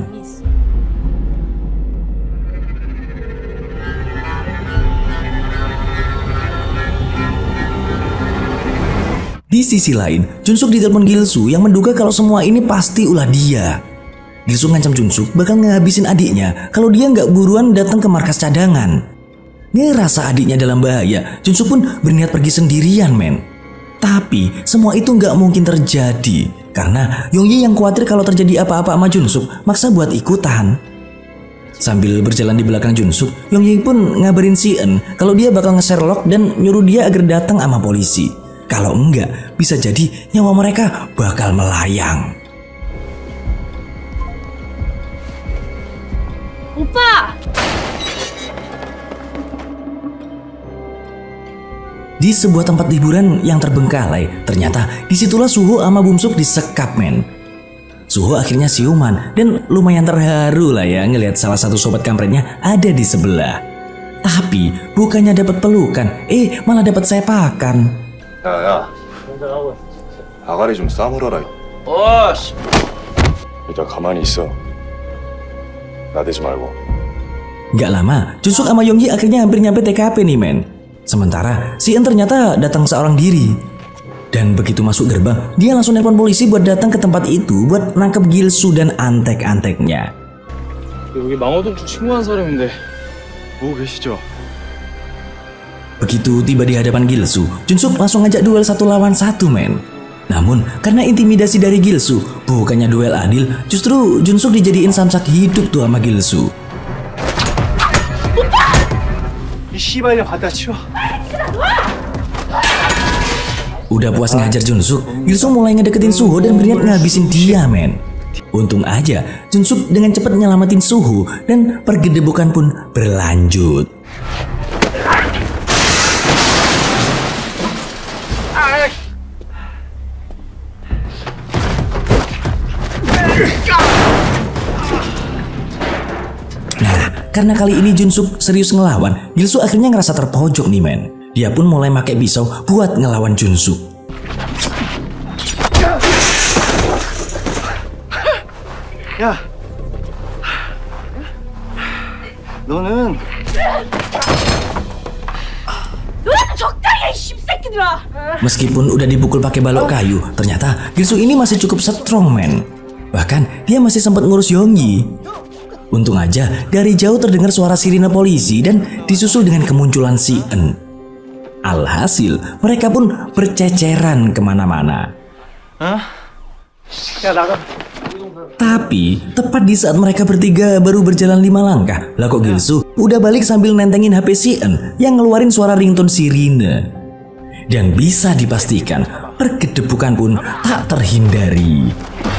Di sisi lain, Junsuk ditelepon Gilsu yang menduga kalau semua ini pasti ulah dia. Gilsu ngancam Junsuk bakal ngehabisin adiknya kalau dia nggak buruan datang ke markas cadangan. Ngerasa adiknya dalam bahaya, Junsuk pun berniat pergi sendirian, men. Tapi semua itu nggak mungkin terjadi karena Yongyi yang khawatir kalau terjadi apa-apa sama Junsuk maksa buat ikutan. Sambil berjalan di belakang Junsuk, Yongyi pun ngabarin si En kalau dia bakal nge-Sherlock dan nyuruh dia agar datang sama polisi. Kalau enggak, bisa jadi nyawa mereka bakal melayang. 오빠! Di sebuah tempat hiburan yang terbengkalai, ternyata disitulah Suho sama Bumsuk disekap, men. Suho akhirnya siuman dan lumayan terharu lah ya ngelihat salah satu sobat kampretnya ada di sebelah. Tapi bukannya dapat pelukan, eh malah dapat sepakan. 야야 아가리 좀 싸물어라. 어씨. 일단 가만히 있어. 나대지 말고. Gak lama, Junsuk sama Yongyi akhirnya hampir nyampe T K P nih, men. Sementara si En ternyata datang seorang diri. Dan begitu masuk gerbang, dia langsung nelpon polisi buat datang ke tempat itu buat nangkep Gilsu dan antek-anteknya. 여기 망호동쪽 친구한 사람인데 보고 계시죠? Begitu tiba di hadapan Gilsu, Junsuk langsung ngajak duel satu lawan satu, men. Namun karena intimidasi dari Gilsu, bukannya duel adil, justru Junsuk dijadiin samsak hidup tuh sama Gilsu. 이 씨발년 갖다 치워. Udah puas ngajar Junsuk, Gilsu mulai ngedeketin Suho dan berniat ngabisin dia, men. Untung aja Junsuk dengan cepat nyelamatin Suho dan pergedebukan pun berlanjut. Nah, karena kali ini Junsuk serius ngelawan, Gilsu akhirnya ngerasa terpojok nih, men. Dia pun mulai pakai pisau buat ngelawan Junsuk. 야, 너는 Meskipun udah dipukul pakai balok kayu, ternyata Gilsu ini masih cukup strong, man. Bahkan dia masih sempat ngurus Yongyi. Untung aja dari jauh terdengar suara sirine polisi dan disusul dengan kemunculan si En. Alhasil mereka pun berceceran kemana-mana. Hah? Ya, naga. Tapi tepat di saat mereka bertiga baru berjalan lima langkah, lah kok Gilsu udah balik sambil nentengin H P si En yang ngeluarin suara ringtone sirine. Dan bisa dipastikan pergedebukan pun tak terhindari.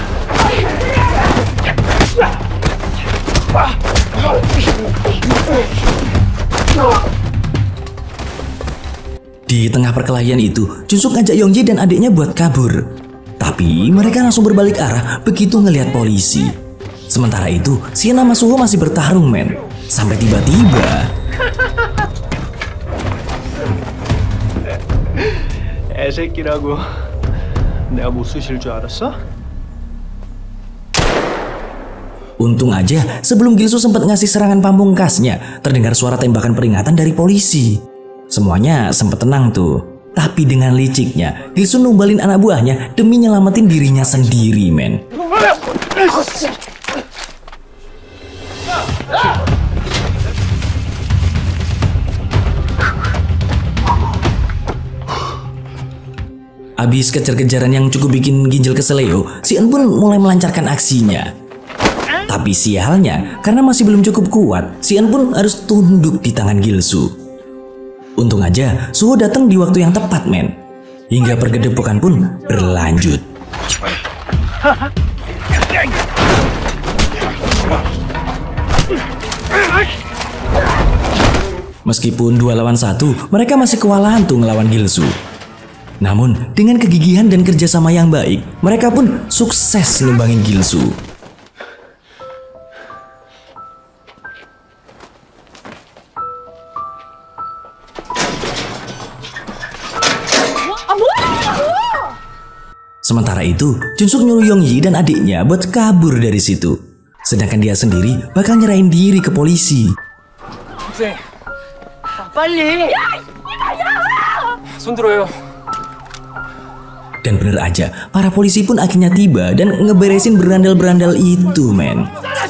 Di tengah perkelahian itu, Junsuk ngajak Yongji dan adiknya buat kabur. Tapi mereka langsung berbalik arah begitu ngelihat polisi. Sementara itu, si En sama Suho masih bertarung, men. Sampai tiba-tiba 애새끼라고 내가 못 쑤실 줄 알았어? untung aja sebelum Gilsu sempat ngasih serangan pamungkasnya, terdengar suara tembakan peringatan dari polisi. Semuanya sempat tenang tuh. Tapi dengan liciknya, Gilsu numbalin anak buahnya demi nyelamatin dirinya sendiri, men. Abis kejar-kejaran yang cukup bikin ginjal keseleo, si En pun mulai melancarkan aksinya. Tapi sialnya, karena masih belum cukup kuat, si En pun harus tunduk di tangan Gilsu. Untung aja, Suho datang di waktu yang tepat, men. Hingga pergedebukan pun berlanjut. Meskipun dua lawan satu, mereka masih kewalahan tuh ngelawan Gilsu. Namun, dengan kegigihan dan kerjasama yang baik, mereka pun sukses numbangin Gilsu. Sementara itu, Junsuk nyuruh Yongyi dan adiknya buat kabur dari situ. Sedangkan dia sendiri bakal nyerahin diri ke polisi. Dan bener aja, para polisi pun akhirnya tiba dan ngeberesin berandal-berandal itu, men.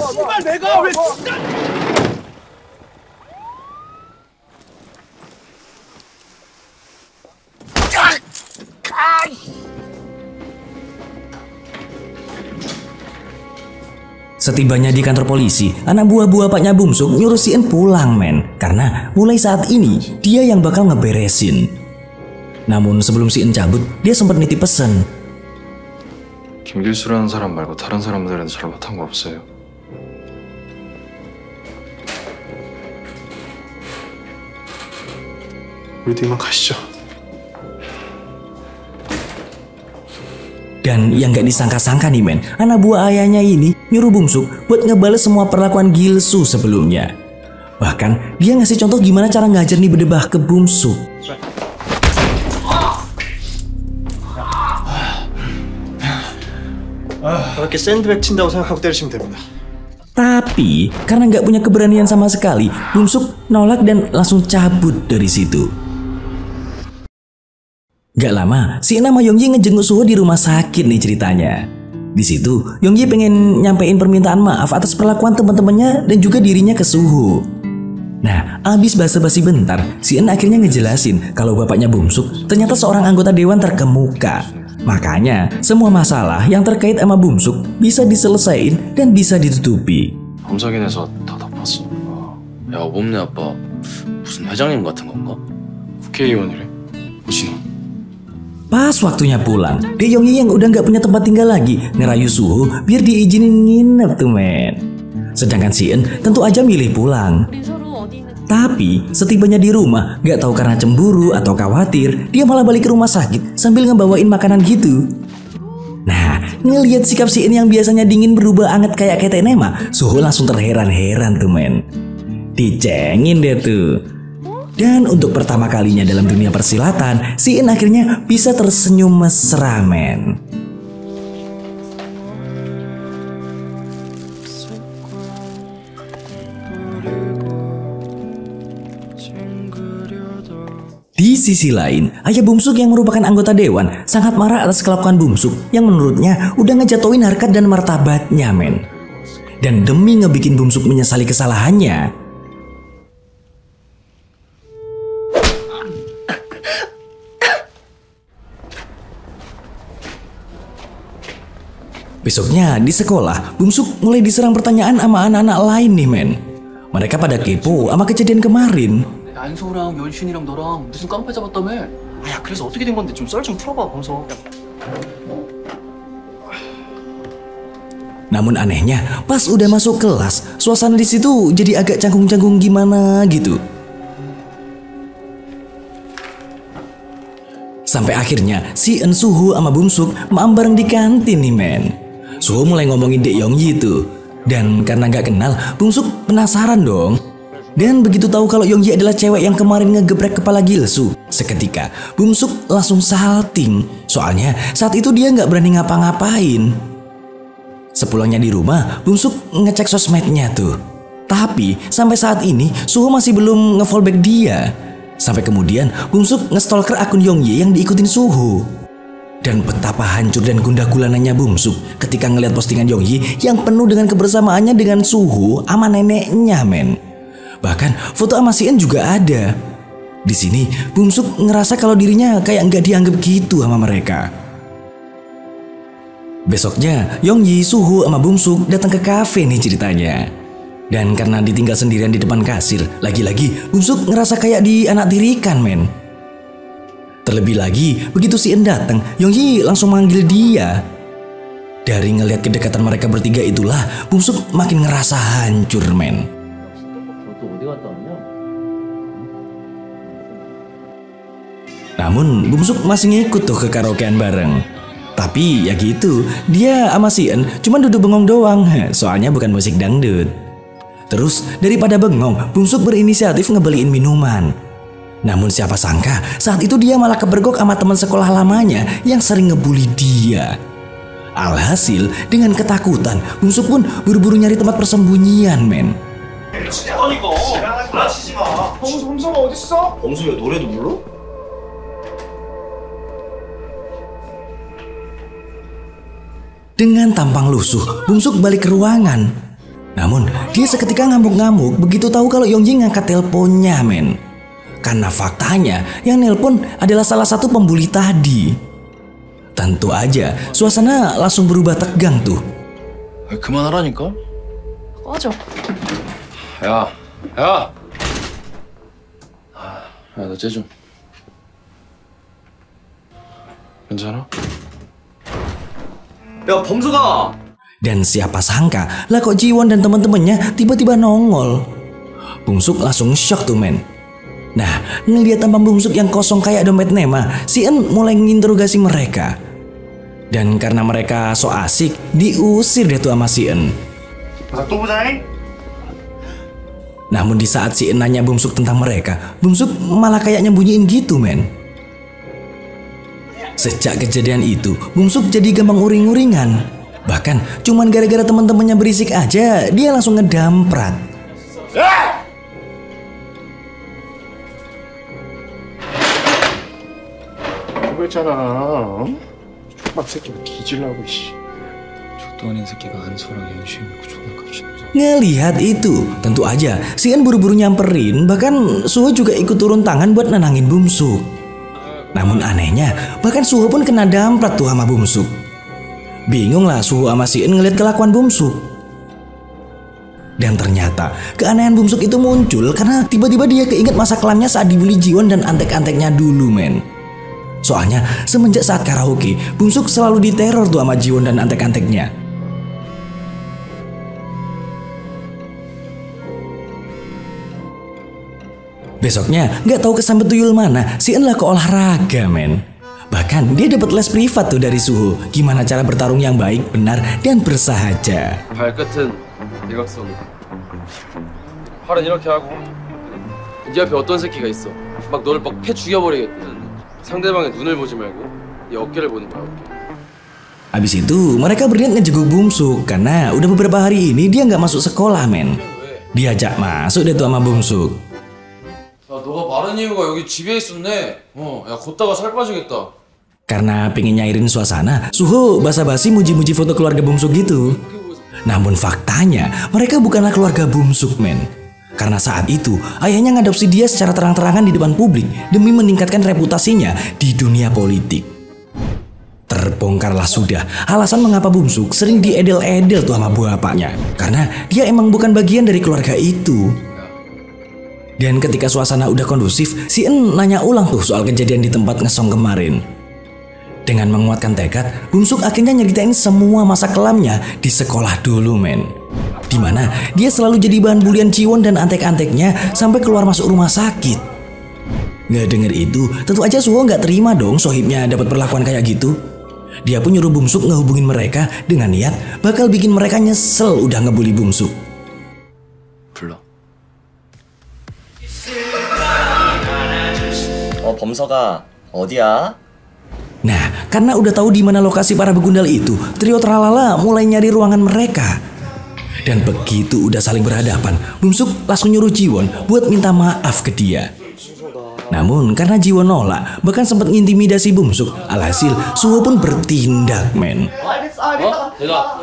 Setibanya di kantor polisi, anak buah-buah Paknya Bumsuk nyuruh si En pulang, men. Karena mulai saat ini, dia yang bakal ngeberesin. Namun sebelum si En cabut, dia sempat nitip pesan. 김길수라는 사람 말고 다른 사람들은 잘못한 거 없어요. 우리도 이만 가시죠. Dan yang gak disangka-sangka nih, men, anak buah ayahnya ini nyuruh Bumsuk buat ngebales semua perlakuan Gilsu sebelumnya. Bahkan dia ngasih contoh gimana cara ngajar nih berdebah ke Bumsuk. 이렇게 샌드백 친다고 생각하고 때리시면 됩니다. Tapi karena nggak punya keberanian sama sekali, Bumsuk nolak dan langsung cabut dari situ. Gak lama, si En sama Yongyi ngejenguk Suho di rumah sakit nih ceritanya. Di situ, Yongyi pengen nyampein permintaan maaf atas perlakuan teman-temannya dan juga dirinya ke Suho. Nah, abis basa-basi bentar, si En akhirnya ngejelasin kalau bapaknya Bumsuk ternyata seorang anggota dewan terkemuka. Makanya, semua masalah yang terkait sama Bumsuk bisa diselesain dan bisa ditutupi. 검사진에서 다 덮었어. 야, 어범네 아빠 무슨 회장님 같은 건가? 국회의원이래. 오진호. Pas waktunya pulang, Dek Yongyi yang udah gak punya tempat tinggal lagi ngerayu Suho biar diizinin nginep tuh, men. Sedangkan si En tentu aja milih pulang. Tapi setibanya di rumah, gak tahu karena cemburu atau khawatir, dia malah balik ke rumah sakit sambil ngebawain makanan gitu. Nah, ngelihat sikap si En yang biasanya dingin berubah anget kayak Kete Nema, Suho langsung terheran-heran tuh, men. Dicengin deh tuh. Dan untuk pertama kalinya dalam dunia persilatan, si En akhirnya bisa tersenyum mesra, men. Di sisi lain, ayah Bumsuk yang merupakan anggota dewan sangat marah atas kelakuan Bumsuk yang menurutnya udah ngejatuhin harkat dan martabatnya, men. Dan demi ngebikin Bumsuk menyesali kesalahannya, besoknya di sekolah, Bumsuk mulai diserang pertanyaan sama anak-anak lain nih, men. Mereka pada kepo sama kejadian kemarin. 안소랑 연신이랑 너랑 무슨 깡패 잡았다며? 아야, 그래서 어떻게 된 건데 좀 썰 좀 풀어봐, 범서. Namun anehnya, pas udah masuk kelas, suasana di situ jadi agak canggung-canggung gimana gitu. Sampai akhirnya si En, Suho sama Bumsuk maam bareng di kantin nih, men. Suho mulai ngomongin Dek Yongyi itu. Dan karena gak kenal, Bumsuk penasaran dong. Dan begitu tahu kalau Yongyi adalah cewek yang kemarin ngegeprek kepala Gilsu, seketika Bumsuk langsung salting. Soalnya saat itu dia gak berani ngapa-ngapain. Sepulangnya di rumah, Bumsuk ngecek sosmednya tuh. Tapi sampai saat ini Suho masih belum nge-fallback dia. Sampai kemudian Bumsuk nge-stalker akun Yongyi yang diikutin Suho. Dan betapa hancur dan gundah gulananya Bumsuk ketika ngeliat postingan Yongyi yang penuh dengan kebersamaannya dengan Suho sama neneknya, men. Bahkan foto sama si En juga ada. Di sini Bumsuk ngerasa kalau dirinya kayak nggak dianggap gitu sama mereka. Besoknya Yongyi, Suho sama Bumsuk datang ke kafe nih ceritanya. Dan karena ditinggal sendirian di depan kasir, lagi-lagi Bumsuk ngerasa kayak dianaktirikan, men. Terlebih lagi, begitu si En datang, Yongyi langsung manggil dia. Dari ngelihat kedekatan mereka bertiga itulah, Bumsuk makin ngerasa hancur, men. Namun Bungsuk masih ngikut tuh ke karaokean bareng. Tapi ya gitu, dia sama si En cuma duduk bengong doang, soalnya bukan musik dangdut. Terus daripada bengong, Bungsuk berinisiatif ngebeliin minuman. Namun siapa sangka saat itu dia malah kebergok sama teman sekolah lamanya yang sering ngebully dia. Alhasil dengan ketakutan, Bungsuk pun buru-buru nyari tempat persembunyian, men. Dengan tampang lusuh, Bungsuk balik ke ruangan. Namun dia seketika ngamuk-ngamuk begitu tahu kalau Yongjin ngangkat teleponnya, men. Karena faktanya yang nelpon adalah salah satu pembuli tadi. Tentu aja suasana langsung berubah tegang tuh. 그만하라니까. 꺼져. 야, 야. 야, 너 쟤 좀. 괜찮아? 야 범수가. Dan siapa sangka lah kok Jiwon dan teman-temannya tiba-tiba nongol. Bungsuk langsung shock tuh, men. Nah, ngeliat tampang Bungsuk yang kosong kayak dompet Nema, si En mulai nginterogasi mereka. Dan karena mereka so asik, diusir deh tuh sama si En. Namun di saat si En nanya Bungsuk tentang mereka, Bungsuk malah kayak nyembunyiin gitu, men. Sejak kejadian itu, Bungsuk jadi gampang uring-uringan. Bahkan cuman gara-gara teman-temannya berisik aja, dia langsung ngedamprat. 했잖아. 족밥 새끼가 뒤질라고 씨. 족도 아닌 새끼가 안소랑 연신 있고 존나 깝치는. Ngelihat itu, tentu aja si En buru-buru nyamperin, bahkan Suho juga ikut turun tangan buat nenangin Bungsuk. Namun anehnya, bahkan Suho pun kena damprat tuh sama Bungsuk. Bingung lah Suho sama si En ngeliat kelakuan Bungsuk. Dan ternyata keanehan Bungsuk itu muncul karena tiba-tiba dia keinget masa kelamnya saat dibully Jiwon dan antek-anteknya dulu, men. Soalnya semenjak saat karaoke, Bungsuk selalu diteror tuh sama Jiwon dan antek-anteknya. Besoknya nggak tahu kesambet tuyul mana, si En lah ke olahraga, men. Bahkan dia dapat les privat tuh dari Suho, gimana cara bertarung yang baik, benar, dan bersahaja. 발끝은 일각선. 팔은 이렇게 하고. 네 앞에 어떤 새끼가 있어. 막 너를 막 패 죽여버리겠다. 상대방의 눈을 보지 말고 이 어깨를 보는 거야. 어깨. Habis itu mereka berniat ngejeguk Bungsuk karena udah beberapa hari ini dia nggak masuk sekolah, men. Diajak masuk deh tuh sama Bungsuk. 야, 너가 마른 이유가 여기 집에 있었네. 어, 야, 걷다가 살 빠지겠다. Karena pengen nyairin suasana, Suho basa-basi muji-muji foto keluarga Bungsuk gitu. Namun faktanya mereka bukanlah keluarga Bungsuk, men. Karena saat itu ayahnya ngadopsi dia secara terang-terangan di depan publik demi meningkatkan reputasinya di dunia politik. Terbongkarlah sudah alasan mengapa Bungsuk sering diedel-edel tuh sama bapaknya. Karena dia emang bukan bagian dari keluarga itu. Dan ketika suasana udah kondusif, si En nanya ulang tuh soal kejadian di tempat ngesong kemarin. Dengan menguatkan tekad, Bungsuk akhirnya nyeritain semua masa kelamnya di sekolah dulu, men. Dimana dia selalu jadi bahan bulian Jiwon dan antek-anteknya sampai keluar masuk rumah sakit. Nggak denger itu, tentu aja Suho nggak terima dong sohibnya dapat perlakuan kayak gitu. Dia pun nyuruh Bungsuk ngehubungin mereka dengan niat bakal bikin mereka nyesel udah ngebully Bungsuk. 불러. 어 범서가 어디야? Nah, karena udah tahu di mana lokasi para begundal itu, trio Tralala mulai nyari ruangan mereka. Dan begitu udah saling berhadapan, Bungsuk langsung nyuruh Jiwon buat minta maaf ke dia. Namun karena Jiwon nolak, bahkan sempat ngintimidasi Bungsuk, alhasil Suho pun bertindak, men. 어? 내가.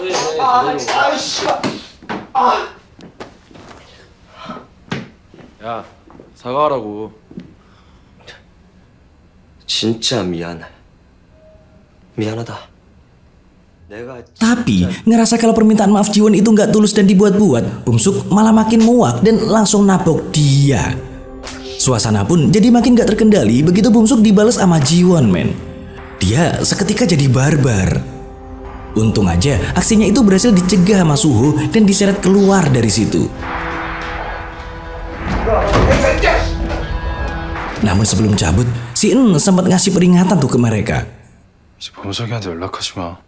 야, 사과하라고. 진짜 미안. 미안하다. Tapi ngerasa kalau permintaan maaf Jiwon itu nggak tulus dan dibuat-buat, Bungsuk malah makin muak dan langsung nabok dia. Suasana pun jadi makin gak terkendali begitu Bungsuk dibalas sama Jiwon, men. Dia seketika jadi barbar. Untung aja aksinya itu berhasil dicegah sama Suho dan diseret keluar dari situ. Namun sebelum cabut, si En sempat ngasih peringatan tuh ke mereka. 이제 범석이한테 연락하지 마.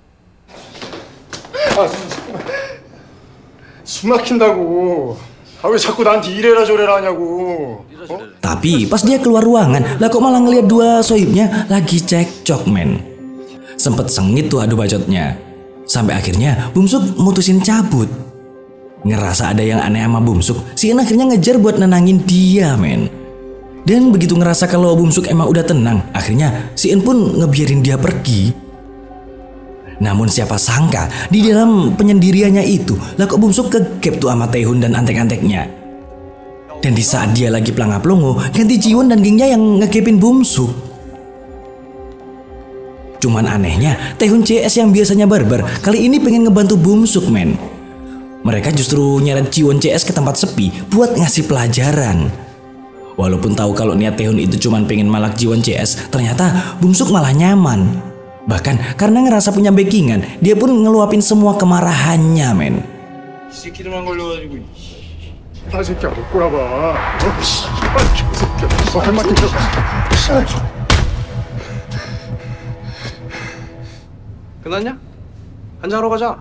숨 막힌다고. 아 왜 자꾸 나한테 이래라 저래라 하냐고. 어? Tapi pas dia keluar ruangan, lah kok malah ngeliat dua sohibnya lagi cekcok men. Sempet sengit tuh adu bacotnya. Sampai akhirnya Bumsuk mutusin cabut. Ngerasa ada yang aneh sama Bumsuk, si En akhirnya ngejar buat nenangin dia men. Dan begitu ngerasa kalau Bumsuk emang udah tenang, akhirnya si En pun ngebiarin dia pergi. Namun siapa sangka di dalam penyendiriannya itu, lah kok Bumsuk kegep tuh sama Taehoon dan antek-anteknya. Dan di saat dia lagi pelangap-longo, ganti Jiwon dan gengnya yang ngegepin Bumsuk. Cuman anehnya, Taehoon C S yang biasanya barbar, kali ini pengen ngebantu Bumsuk men. Mereka justru nyeret Jiwon C S ke tempat sepi buat ngasih pelajaran. Walaupun tahu kalau niat Taehoon itu cuman pengen malak Jiwon C S, ternyata Bumsuk malah nyaman. Bahkan karena ngerasa punya backingan, dia pun ngeluapin semua kemarahannya men. 이 새끼들만 걸려가지고. 아 새끼야 못 꼬라봐. 어? 어, 할 말이 있어. 끝났냐? 한잔하러 가자.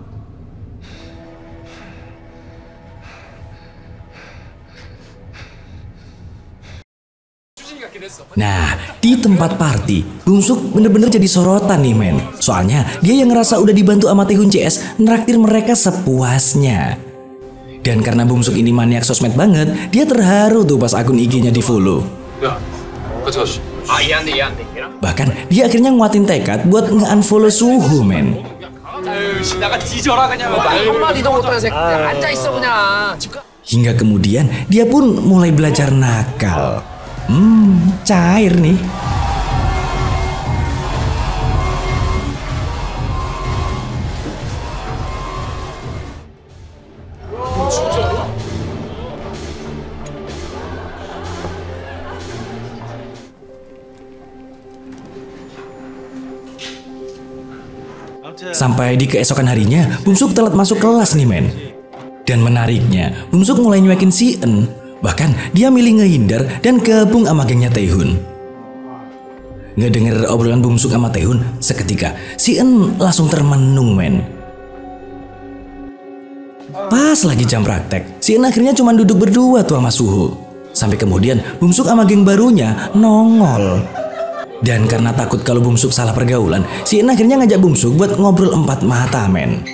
Nah, di tempat party, Bumsuk bener-bener jadi sorotan nih men. Soalnya dia yang ngerasa udah dibantu sama Taehoon C S neraktir mereka sepuasnya. Dan karena Bumsuk ini maniak sosmed banget, dia terharu tuh pas akun I G-nya di follow. 야, 같이 가시. 아, 이안 돼, 이안 돼. Bahkan dia akhirnya nguatin tekad buat nge-unfollow Suho men. 나가 뒤져라 그냥. 한마디도 못하는 새끼. 앉아 있어 그냥. Hingga kemudian dia pun mulai belajar nakal. Hmm, cair nih. Sampai di keesokan harinya, Bumsuk telat masuk kelas nih men. Dan menariknya, Bumsuk mulai nyuekin si En. Bahkan dia milih ngehindar dan gabung sama gengnya Taehoon. Ngedenger obrolan Bumsuk sama Taehoon, seketika si En langsung termenung men. Pas lagi jam praktek, si En akhirnya cuma duduk berdua tuh sama Suho. Sampai kemudian Bumsuk sama geng barunya nongol. Dan karena takut kalau Bumsuk salah pergaulan, si En akhirnya ngajak Bumsuk buat ngobrol empat mata men.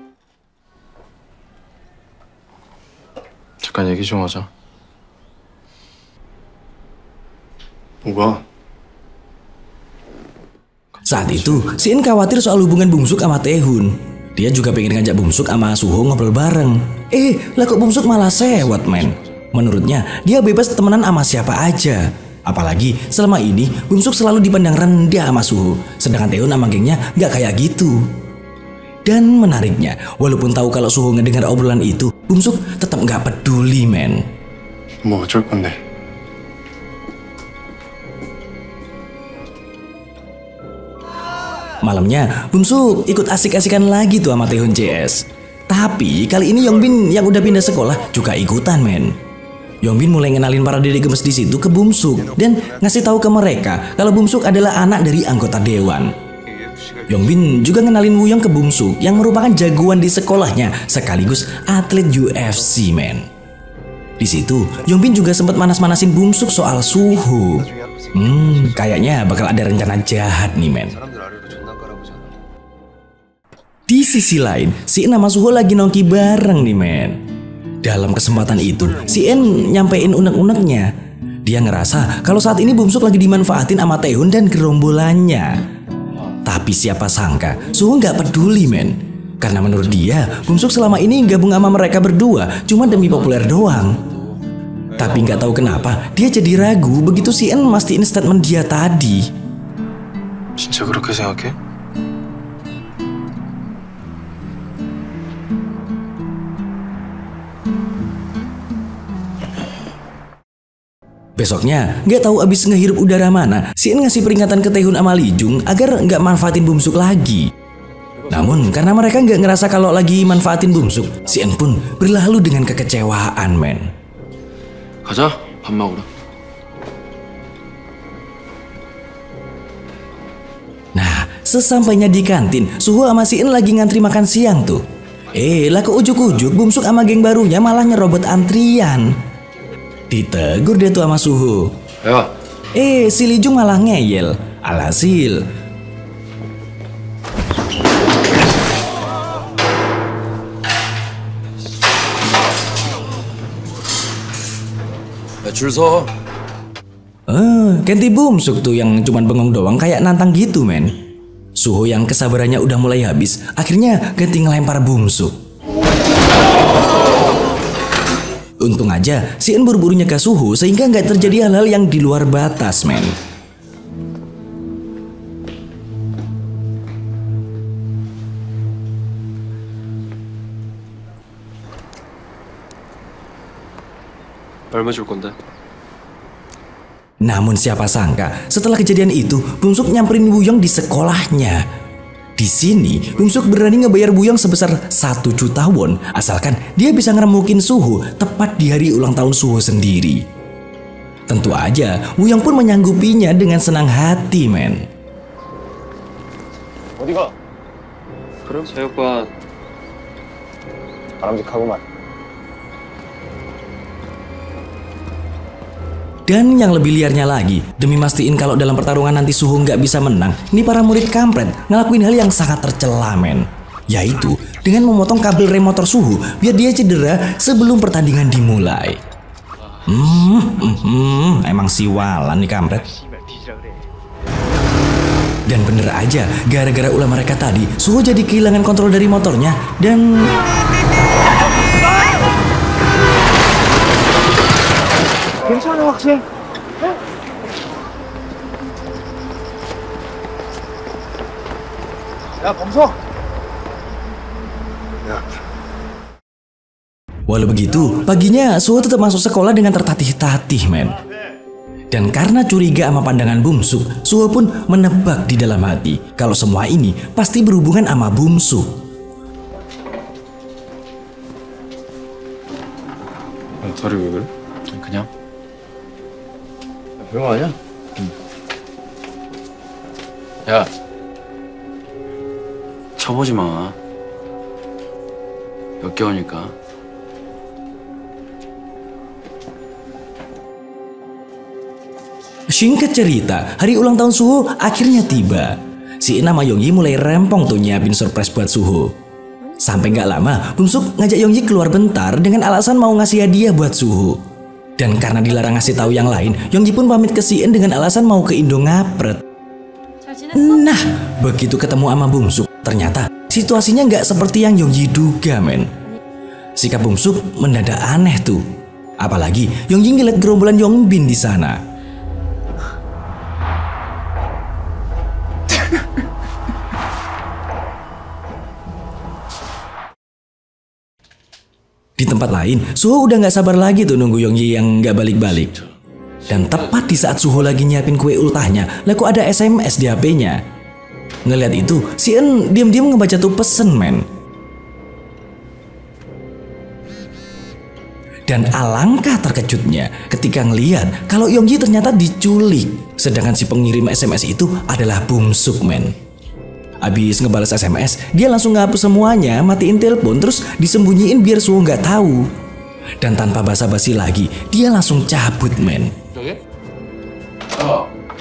잠깐 얘기 좀 하자. 뭐가? Saat itu, si En khawatir soal hubungan Bumsuk sama Taehoon. Dia juga pengen ngajak Bumsuk sama Suho ngobrol bareng. Eh, lah kok Bumsuk malah sewot men. Menurutnya, dia bebas temenan sama siapa aja. Apalagi selama ini Bumsuk selalu dipandang rendah sama Suho, sedangkan Taehoon sama gengnya gak kayak gitu. Dan menariknya, walaupun tahu kalau Suho ngedengar obrolan itu, Bumsuk tetap gak peduli men. 뭐 어쩔 건데? Malamnya, Bumsuk ikut asik-asikan lagi tuh sama Taehoon C S. Tapi kali ini Yongbin yang udah pindah sekolah juga ikutan men. Yongbin mulai ngenalin para dedek gemes di situ ke Bumsuk dan ngasih tahu ke mereka kalau Bumsuk adalah anak dari anggota dewan. Yongbin juga ngenalin Wooyoung ke Bumsuk yang merupakan jagoan di sekolahnya sekaligus atlet U F C men. Di situ Yongbin juga sempat manas-manasin Bumsuk soal Suho. Hmm, kayaknya bakal ada rencana jahat nih men. Di sisi lain, si En sama Suho lagi nongki bareng nih men. Dalam kesempatan itu, si En nyampein unek-uneknya. Dia ngerasa kalau saat ini Bumsuk lagi dimanfaatin sama Taehoon dan gerombolannya. Tapi siapa sangka, Suho nggak peduli men. Karena menurut dia, Bumsuk selama ini gabung sama mereka berdua cuma demi populer doang. Tapi nggak tahu kenapa, dia jadi ragu begitu si En mastiin statement dia tadi. 진짜 그렇게 생각해? Besoknya, nggak tahu abis ngehirup udara mana, si En ngasih peringatan ke Taehoon sama Lee Jung agar nggak manfaatin Bumsuk lagi. Namun karena mereka nggak ngerasa kalau lagi manfaatin Bumsuk, si En pun berlalu dengan kekecewaan men. 가자. 밥 먹으러. Sesampainya di kantin, Suho sama Si In lagi ngantri makan siang tuh. Eh, lah ke ujuk-ujuk Bumsuk sama geng barunya malah nyerobot antrian. Ditegur deh tuh sama Suho. Ya. Eh, si Lee Jung malah ngeyel. Alhasil, 야, 줄 서. Eh, ganti Bumsuk tuh yang cuman bengong doang kayak nantang gitu, men. Suho yang kesabarannya udah mulai habis, akhirnya ganti ngelempar Bumsuk. Untung aja Si In buru-buru nyegah Suho sehingga nggak terjadi hal-hal yang di luar batas, men. 얼마 줄 건데? Namun siapa sangka setelah kejadian itu Bumsuk nyamperin Wuyong di sekolahnya. Di sini Bumsuk berani ngebayar Wuyong sebesar satu juta won asalkan dia bisa ngeremukin Suho tepat di hari ulang tahun Suho sendiri. Tentu aja Wuyong pun menyanggupinya dengan senang hati, men. 어디가? 그럼 체육관 바람직하구만. Dan yang lebih liarnya lagi, demi mastiin kalau dalam pertarungan nanti Suho nggak bisa menang, ini para murid kampret ngelakuin hal yang sangat tercela, men. Yaitu dengan memotong kabel rem motor Suho biar dia cedera sebelum pertandingan dimulai. Hmm, hmm, hmm emang siwalan nih kampret. Dan bener aja, gara-gara ulah mereka tadi, Suho jadi kehilangan kontrol dari motornya dan... 괜찮아 학생? 야 범석. 야. Walau begitu, paginya Suho tetap masuk sekolah dengan tertatih-tatih, men. Dan karena curiga sama pandangan Bumsuk, Suho pun menebak di dalam hati kalau semua ini pasti berhubungan sama Bumsuk. 다리 왜 그래? 그냥. 별거 아니야. 응. 야. 쳐보지 마. 역겨우니까. Singkat cerita, hari ulang tahun Suho akhirnya tiba. Si In sama Yongyi mulai rempong tuh nyiapin surprise buat Suho. Sampai gak lama, Bumsuk ngajak Yongyi keluar bentar dengan alasan mau ngasih hadiah buat Suho. Dan karena dilarang ngasih tahu yang lain, Yongyi pun pamit ke Si In dengan alasan mau ke Indo ngapret. Nah, begitu ketemu sama Bumsuk, ternyata situasinya nggak seperti yang Yongyi duga, men. Sikap Bumsuk mendadak aneh tuh. Apalagi Yongyi ngeliat gerombolan Yongbin di sana. Di tempat lain, Suho udah gak sabar lagi tuh nunggu Yongyi yang gak balik-balik. Dan tepat di saat Suho lagi nyiapin kue ultahnya, lah kok ada S M S di H P-nya. Ngeliat itu, Si In diam-diam ngebaca tuh pesen, men. Dan alangkah terkejutnya ketika ngeliat kalau Yongyi ternyata diculik. Sedangkan si pengirim S M S itu adalah Bumsuk, men. Abis ngebales S M S, dia langsung ngapus semuanya, matiin telepon, terus disembunyiin biar Suho nggak tahu. Dan tanpa basa-basi lagi, dia langsung cabut, men. 저기? 야.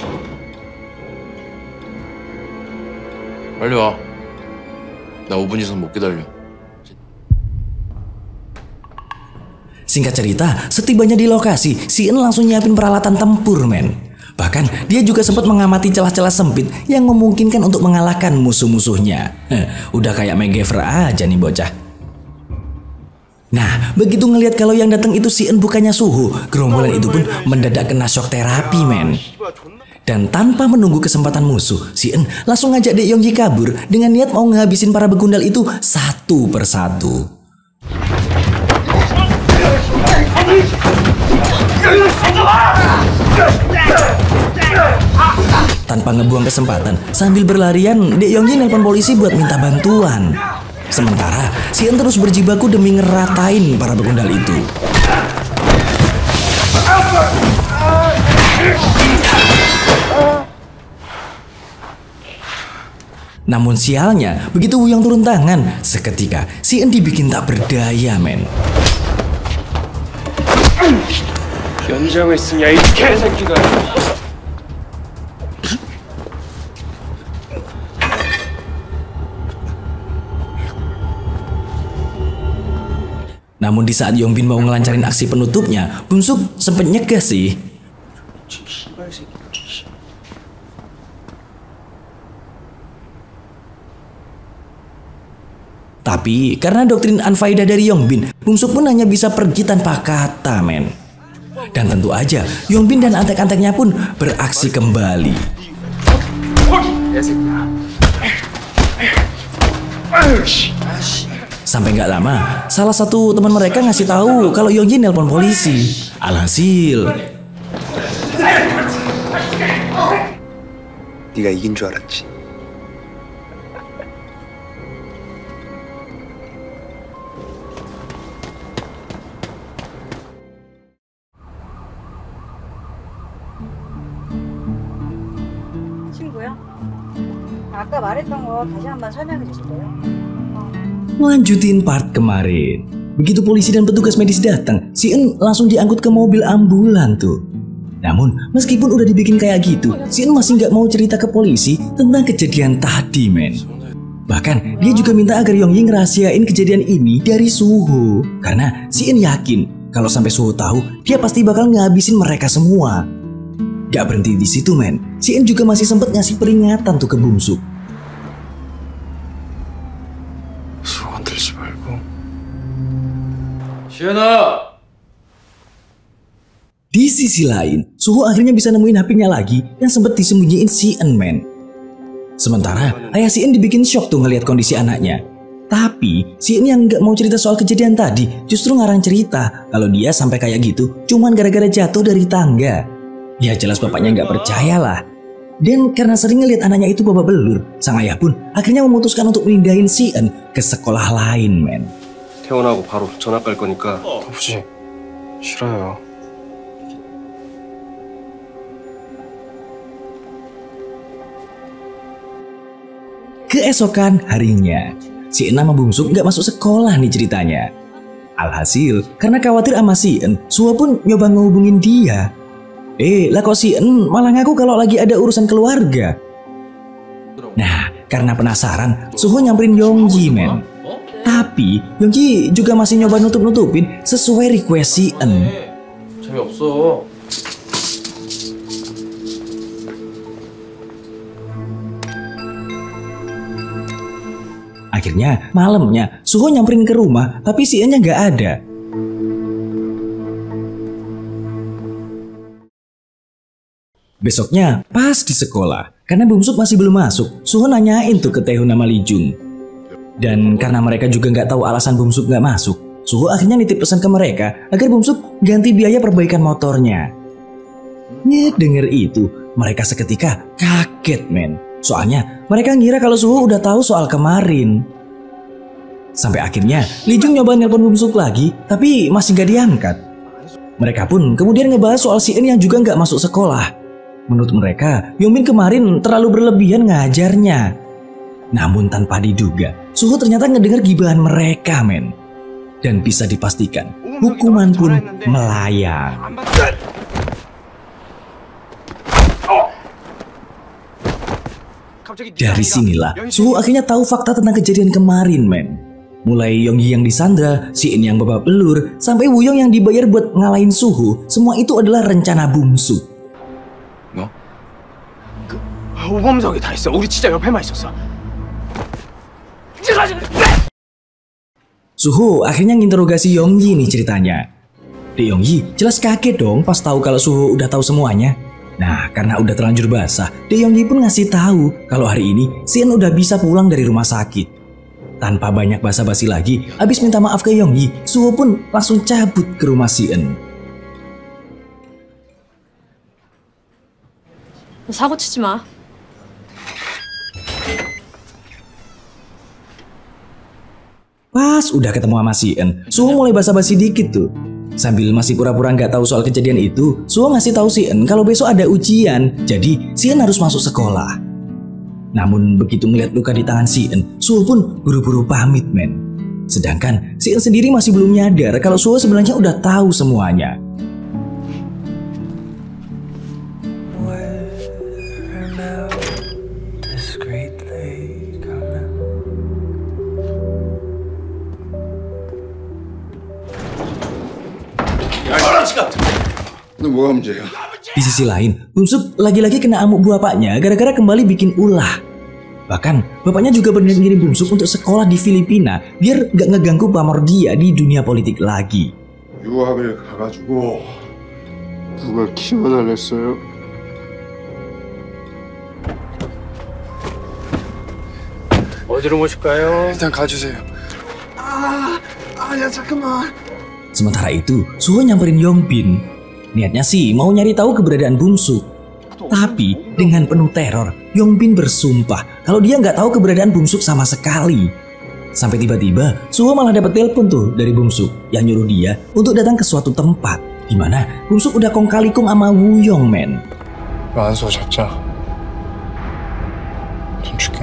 빨리 와. 나 오 분 이상 못 기다려. Singkat cerita, setibanya di lokasi, Si In langsung nyiapin peralatan tempur, men. Bahkan dia juga sempat mengamati celah-celah sempit yang memungkinkan untuk mengalahkan musuh-musuhnya. Heh, udah kayak MacGyver aja nih bocah. Nah, begitu ngelihat kalau yang datang itu Si In bukannya Suho, gerombolan itu pun mendadak kena shock terapi, men. Dan tanpa menunggu kesempatan musuh, Si In langsung ngajak Dek Yongyi kabur dengan niat mau ngehabisin para begundal itu satu persatu. Tanpa ngebuang kesempatan, sambil berlarian, Dek Yongyi nelpon polisi buat minta bantuan. Sementara, Si In terus berjibaku demi ngeratain para begundal itu. Namun sialnya, begitu Wuyong turun tangan, seketika si En dibikin tak berdaya, men. 연장을 쓰냐 이 개새끼가. Namun di saat Yongbin mau ngelancarin aksi penutupnya, Bumsuk sempet nyegah sih. Tapi karena doktrin unfaedah dari Yongbin, Bumsuk pun hanya bisa pergi tanpa kata, men. Dan tentu aja Yongbin dan antek-anteknya pun beraksi kembali. Sampai nggak lama, salah satu teman mereka ngasih tahu kalau Yongji nelpon polisi. Alhasil, 네가 이긴 줄 알았지. 친구요? 아까 말했던 거 다시 한번 설명해 주실래요? Lanjutin part kemarin. Begitu polisi dan petugas medis datang, si En langsung diangkut ke mobil ambulan tuh. Namun, meskipun udah dibikin kayak gitu, si En masih nggak mau cerita ke polisi tentang kejadian tadi, men. Bahkan, dia juga minta agar Yongyi ngerahasiain kejadian ini dari Suho. Karena si En yakin, kalau sampai Suho tahu, dia pasti bakal ngabisin mereka semua. Gak berhenti di situ, men. Si En juga masih sempet ngasih peringatan tuh ke Bumsuk. Di sisi lain, Suho akhirnya bisa nemuin H P-nya lagi yang sempat disembunyiin si En, men. Sementara ayah si En dibikin shock tuh ngelihat kondisi anaknya. Tapi si En yang nggak mau cerita soal kejadian tadi justru ngarang cerita kalau dia sampai kayak gitu cuman gara-gara jatuh dari tangga. Ya jelas bapaknya nggak percaya lah. Dan karena sering ngelihat anaknya itu babak belur, sang ayah pun akhirnya memutuskan untuk pindahin si En ke sekolah lain, men. 퇴원하고 바로 전학 갈 거니까. 아버지, 싫어요. Keesokan harinya, si En sama Bumsuk nggak masuk sekolah nih ceritanya. Alhasil, karena khawatir sama si En, Suho pun nyoba ngehubungin dia. Eh, lah kok si En malah ngaku kalau lagi ada urusan keluarga. Nah, karena penasaran, Suho nyamperin Yongji, men. Tapi Yongji juga masih nyoba nutup-nutupin sesuai request si En. 재미없어. Akhirnya malamnya Suho nyamperin ke rumah, tapi si En-nya nggak ada. Besoknya pas di sekolah, karena Bumsuk masih belum masuk, Suho nanyain tuh ke Taehoon sama Lee Jung. Dan karena mereka juga nggak tahu alasan Bumsuk nggak masuk, Suho akhirnya nitip pesan ke mereka agar Bumsuk ganti biaya perbaikan motornya. Ngedenger itu, mereka seketika kaget, men. Soalnya mereka ngira kalau Suho udah tahu soal kemarin. Sampai akhirnya Lee Jung nyoba nelpon Bumsuk lagi, tapi masih nggak diangkat. Mereka pun kemudian ngebahas soal si En yang juga nggak masuk sekolah. Menurut mereka, Yongbin kemarin terlalu berlebihan ngajarnya. Namun tanpa diduga, Suho ternyata ngedengar gibahan mereka, men. Dan bisa dipastikan, hukuman pun melayang. Dari sinilah, Suho akhirnya tahu fakta tentang kejadian kemarin, men. Mulai Yongji yang disandra, si En yang babak belur, sampai Wuyong yang dibayar buat ngalahin Suho, semua itu adalah rencana Bumsuk. 뭐? 그 오범석이 다 했어. 우리 진짜 옆에만 있었어. Suho akhirnya nginterogasi Yongji nih ceritanya. De Yongji jelas kaget dong pas tahu kalau Suho udah tahu semuanya. Nah, karena udah terlanjur basah, De Yongji pun ngasih tahu kalau hari ini si En udah bisa pulang dari rumah sakit. Tanpa banyak basa-basi lagi, abis minta maaf ke Yongji, Suho pun langsung cabut ke rumah si En. 사고 치지 마. Pas udah ketemu sama si En, Suho mulai basa-basi dikit tuh. Sambil masih pura-pura nggak tahu soal kejadian itu, Suho ngasih tahu si En kalau besok ada ujian, jadi si En harus masuk sekolah. Namun begitu melihat luka di tangan si En, Suho pun buru-buru pamit men. Sedangkan si En sendiri masih belum nyadar kalau Suho sebenarnya udah tahu semuanya. Di sisi lain, Bumsuk lagi-lagi kena amuk bapaknya gara-gara kembali bikin ulah. Bahkan bapaknya juga berniat ngirim Bumsuk untuk sekolah di Filipina biar gak ngeganggu pamor dia di dunia politik lagi. 유학을 가가지고 누가 키워달랬어요? 어디로 모실까요? 일단 가주세요. 아, 아, 야 잠깐만. Sementara itu, Suho nyamperin Yongbin. Niatnya sih mau nyari tahu keberadaan Bumsuk. Tapi dengan penuh teror, Yongbin bersumpah kalau dia nggak tahu keberadaan Bumsuk sama sekali. Sampai tiba-tiba, Suho malah dapat telepon tuh dari Bumsuk yang nyuruh dia untuk datang ke suatu tempat di mana Bumsuk udah kong kali kong sama Woo-young men. 안소 잡자. 돈 줄게.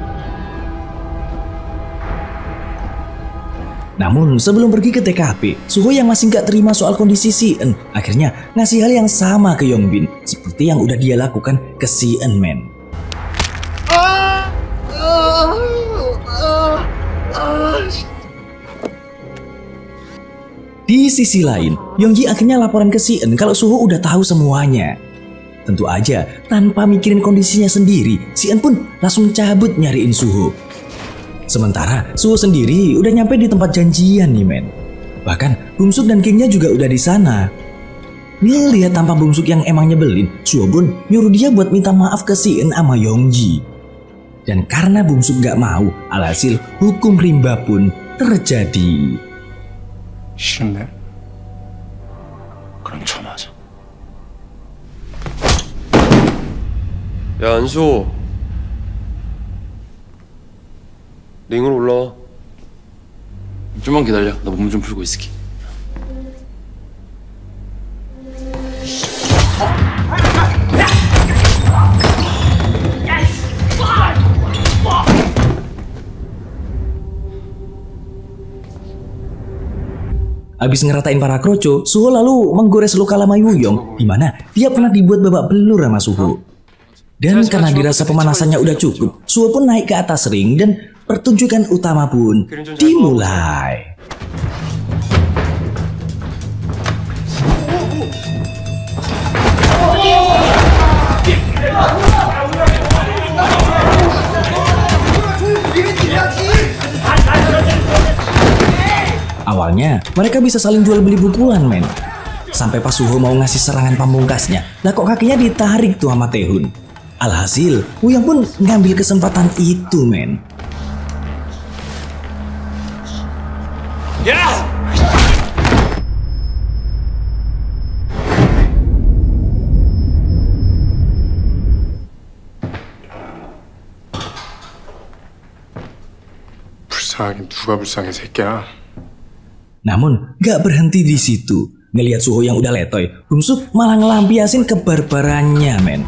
Namun sebelum pergi ke T K P, Suho yang masih nggak terima soal kondisi si En akhirnya ngasih hal yang sama ke Yongbin seperti yang udah dia lakukan ke si En men. Di sisi lain, Yonggi akhirnya laporan ke si En kalau Suho udah tahu semuanya. Tentu aja tanpa mikirin kondisinya sendiri, si En pun langsung cabut nyariin Suho. Sementara Suho sendiri udah nyampe di tempat janjian nih men. Bahkan Bumsuk dan gengnya juga udah di sana. Nih lihat tampak Bumsuk yang emang nyebelin, Suho pun nyuruh dia buat minta maaf ke si En sama Yonggi. Dan karena Bumsuk gak mau, alhasil hukum rimba pun terjadi. 싫은데? 그럼 쳐맞아. 야 안수, 링으로 올라와. 좀만 기다려. 나 몸 좀 풀고 있을게. Abis ngeratain para kroco, Suho lalu menggores luka lama Woo-young di mana dia pernah dibuat babak belur sama Suho. Dan karena dirasa pemanasannya udah cukup, Suho pun naik ke atas ring dan pertunjukan utama pun dimulai. Awalnya mereka bisa saling jual beli pukulan men. Sampai pas Suho mau ngasih serangan pamungkasnya, lah kok kakinya ditarik tuh sama Tae-hun. Alhasil, Woo-young pun ngambil kesempatan itu men. Ya! 불쌍하긴 누가 불쌍해 새끼야. Namun gak berhenti di situ. Ngelihat Suho yang udah letoy, Bumsuk malah ngelampiasin kebarbarannya men.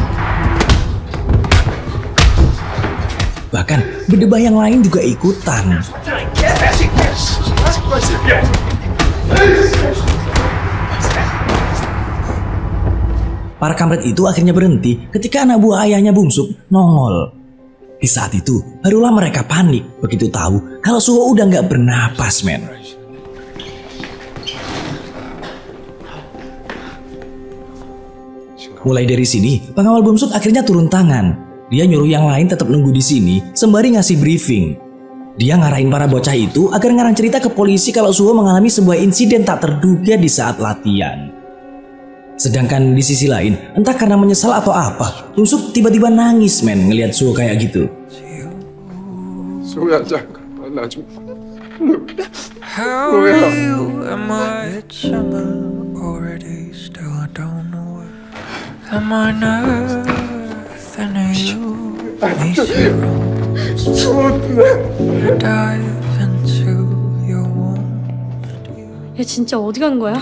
Bahkan berdebah yang lain juga ikutan. Para kamret itu akhirnya berhenti ketika anak buah ayahnya Bumsuk nongol. Di saat itu barulah mereka panik begitu tahu kalau Suho udah gak bernapas men. Mulai dari sini, pengawal Bumsuk akhirnya turun tangan. Dia nyuruh yang lain tetap nunggu di sini sembari ngasih briefing. Dia ngarahin para bocah itu agar ngarang cerita ke polisi kalau Suho mengalami sebuah insiden tak terduga di saat latihan. Sedangkan di sisi lain, entah karena menyesal atau apa, Bumsuk tiba-tiba nangis men ngelihat Suho kayak gitu. 소야 잠깐만 나 좀. How real am I? It's summer already, still I don't know it. Am I nothing to you? Me zero. Dive into your wounds. 얘 진짜 어디 간 거야?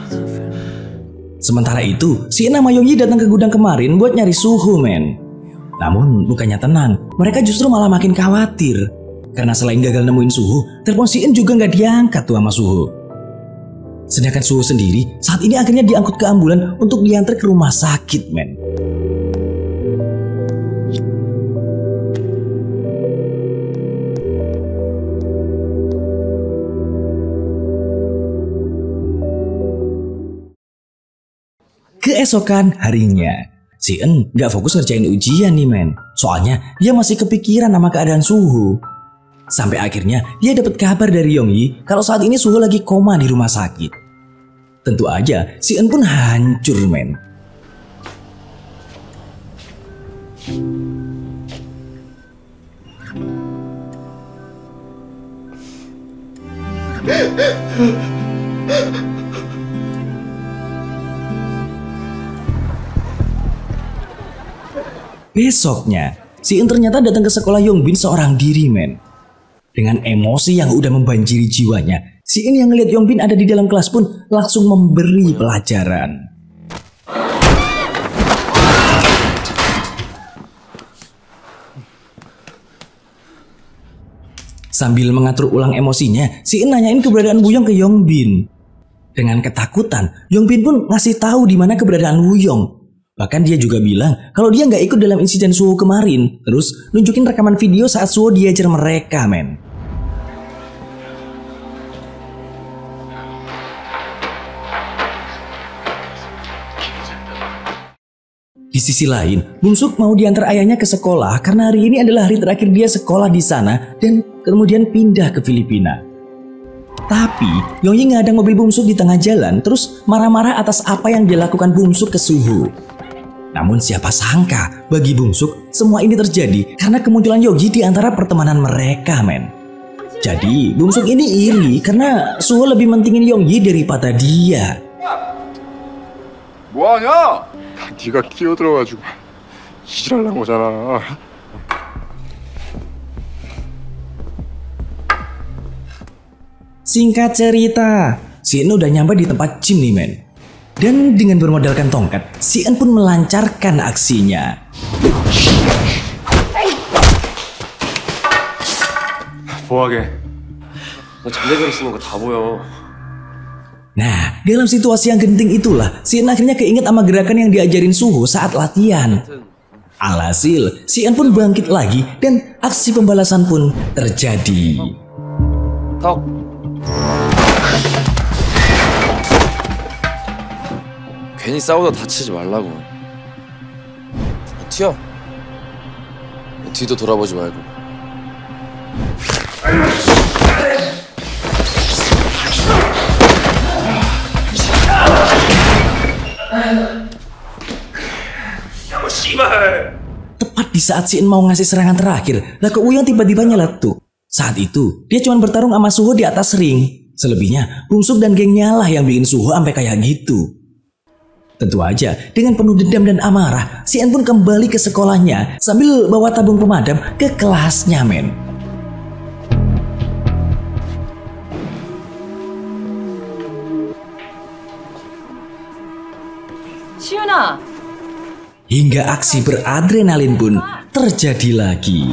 Sementara itu, si En sama Yonggi datang ke gudang kemarin buat nyari Suho men. Namun bukannya tenang, mereka justru malah makin khawatir. Karena selain gagal nemuin Suho, telepon Si In juga nggak diangkat tuh sama Suho. Sedangkan Suho sendiri saat ini akhirnya diangkut ke ambulan untuk diantar ke rumah sakit, men. Keesokan harinya, Si In gak fokus ngerjain ujian nih, men. Soalnya dia masih kepikiran sama keadaan Suho. Sampai akhirnya dia dapat kabar dari Yongyi kalau saat ini Suho lagi koma di rumah sakit. Tentu aja Si In pun hancur, men. Besoknya, Si In ternyata datang ke sekolah Yongbin seorang diri, men. Dengan emosi yang udah membanjiri jiwanya, Si In yang ngeliat Yongbin ada di dalam kelas pun langsung memberi pelajaran. Sambil mengatur ulang emosinya, Si In nanyain keberadaan Wuyong ke Yongbin. Dengan ketakutan, Yongbin pun ngasih tahu di mana keberadaan Wuyong. Bahkan dia juga bilang kalau dia nggak ikut dalam insiden Suho kemarin. Terus nunjukin rekaman video saat Suho diajar mereka, men. Di sisi lain, Bungsuk mau diantar ayahnya ke sekolah karena hari ini adalah hari terakhir dia sekolah di sana dan kemudian pindah ke Filipina. Tapi Yongyi ngadang mobil Bungsuk di tengah jalan terus marah-marah atas apa yang dilakukan Bungsuk ke Suho. Namun siapa sangka bagi Bungsuk semua ini terjadi karena kemunculan Yongyi di antara pertemanan mereka, men. Jadi Bungsuk ini iri karena Suho lebih mentingin Yongyi daripada dia. 뭐하냐? 네가 끼어들어가지고 일하려는 거잖아. Singkat cerita, Si In udah nyampe di tempat gym nih, men. Dan dengan bermodalkan tongkat, Si In pun melancarkan aksinya. 뭐하게? 너 전대결 쓰는 거 다 보여. Nah, dalam situasi yang genting itulah, Si In akhirnya keinget sama gerakan yang diajarin Suho saat latihan. Alhasil, Si In pun bangkit lagi dan aksi pembalasan pun terjadi. 턱. 괜히 싸우다 다치지 말라고. 튀어. 뒤도 돌아보지 말고. Tepat di saat Si In mau ngasih serangan terakhir, lah ke Wuyong tiba-tiba nyeletuk. Saat itu, dia cuma bertarung sama Suho di atas ring. Selebihnya, Bungsuk dan gengnya lah yang bikin Suho sampai kayak gitu. Tentu aja, dengan penuh dendam dan amarah, Si In pun kembali ke sekolahnya sambil bawa tabung pemadam ke kelasnya, men. 시윤아. Hingga aksi beradrenalin pun terjadi lagi.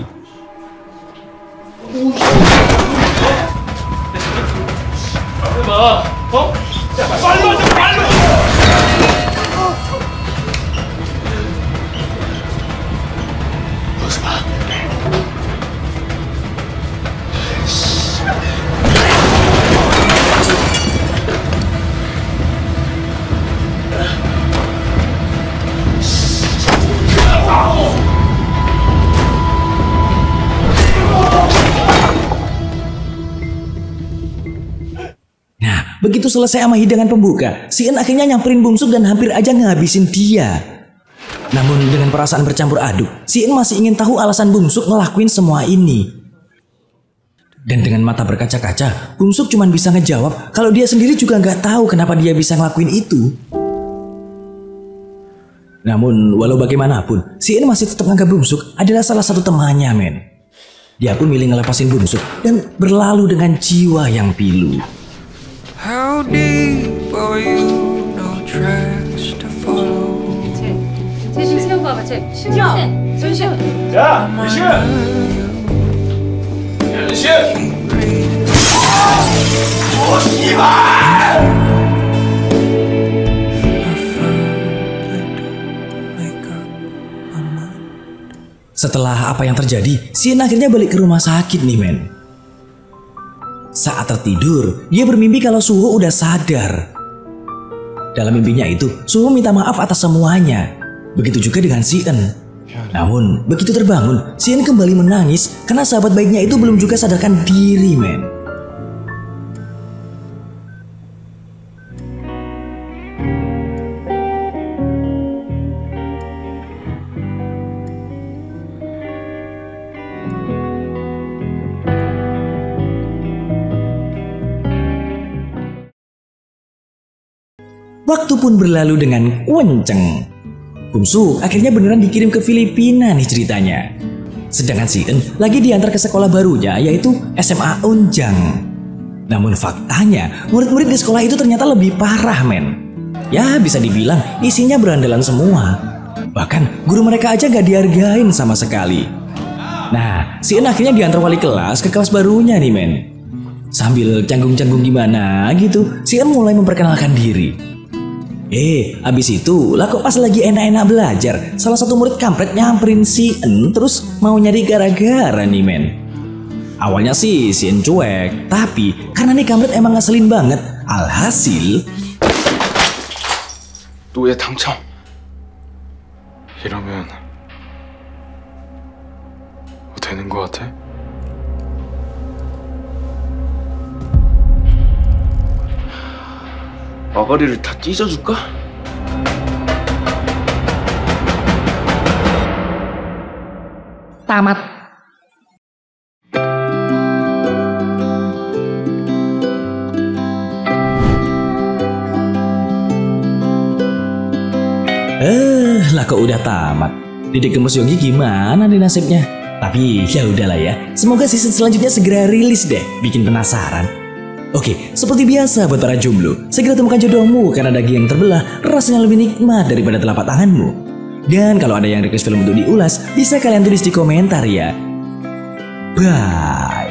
Begitu selesai sama hidangan pembuka, Si In akhirnya nyamperin Bungsuk dan hampir aja ngabisin dia. Namun dengan perasaan bercampur aduk, Si In masih ingin tahu alasan Bungsuk ngelakuin semua ini. Dan dengan mata berkaca-kaca, Bungsuk cuma bisa ngejawab kalau dia sendiri juga nggak tahu kenapa dia bisa ngelakuin itu. Namun walau bagaimanapun, Si In masih tetap nganggap Bungsuk adalah salah satu temannya, men. Dia pun milih ngelepasin Bungsuk dan berlalu dengan jiwa yang pilu. How deep are you? No tracks to follow. 제, 제 지금 시험 봐. 오빠 같이. 신신, 신신. 야, 미신! 야, 미신! 오, 씨발! Setelah apa yang terjadi, Sien akhirnya balik ke rumah sakit nih men. Saat tertidur, dia bermimpi kalau Suho udah sadar. Dalam mimpinya itu, Suho minta maaf atas semuanya. Begitu juga dengan Sien. Namun, begitu terbangun, Sien kembali menangis karena sahabat baiknya itu belum juga sadarkan diri men. Waktu pun berlalu dengan kenceng. Bungsu akhirnya beneran dikirim ke Filipina nih ceritanya. Sedangkan Sien lagi diantar ke sekolah barunya yaitu S M A Unjang. Namun faktanya murid-murid di sekolah itu ternyata lebih parah men. Ya bisa dibilang isinya berandalan semua. Bahkan guru mereka aja gak dihargain sama sekali. Nah Sien akhirnya diantar wali kelas ke kelas barunya nih men. Sambil canggung-canggung gimana gitu, Sien mulai memperkenalkan diri. Eh, abis itu lah kok pas lagi enak-enak belajar, salah satu murid kampret nyamperin Sien terus mau nyari gara-gara nih men. Awalnya sih Sien cuek, tapi karena nih kampret emang ngeselin banget, alhasil 노예 당첨. 이러면 뭐 되는 거 같아? 아가리를 다 찢어줄까? tamat. Eh, lah kok udah tamat. Dedek Gemes Yogi gimana nih nasibnya? Tapi ya udahlah ya. Semoga season selanjutnya segera rilis deh, bikin penasaran. Oke, seperti biasa buat para jomblo, segera temukan jodohmu karena daging yang terbelah rasanya lebih nikmat daripada telapak tanganmu. Dan kalau ada yang request film untuk diulas, bisa kalian tulis di komentar ya. Bye.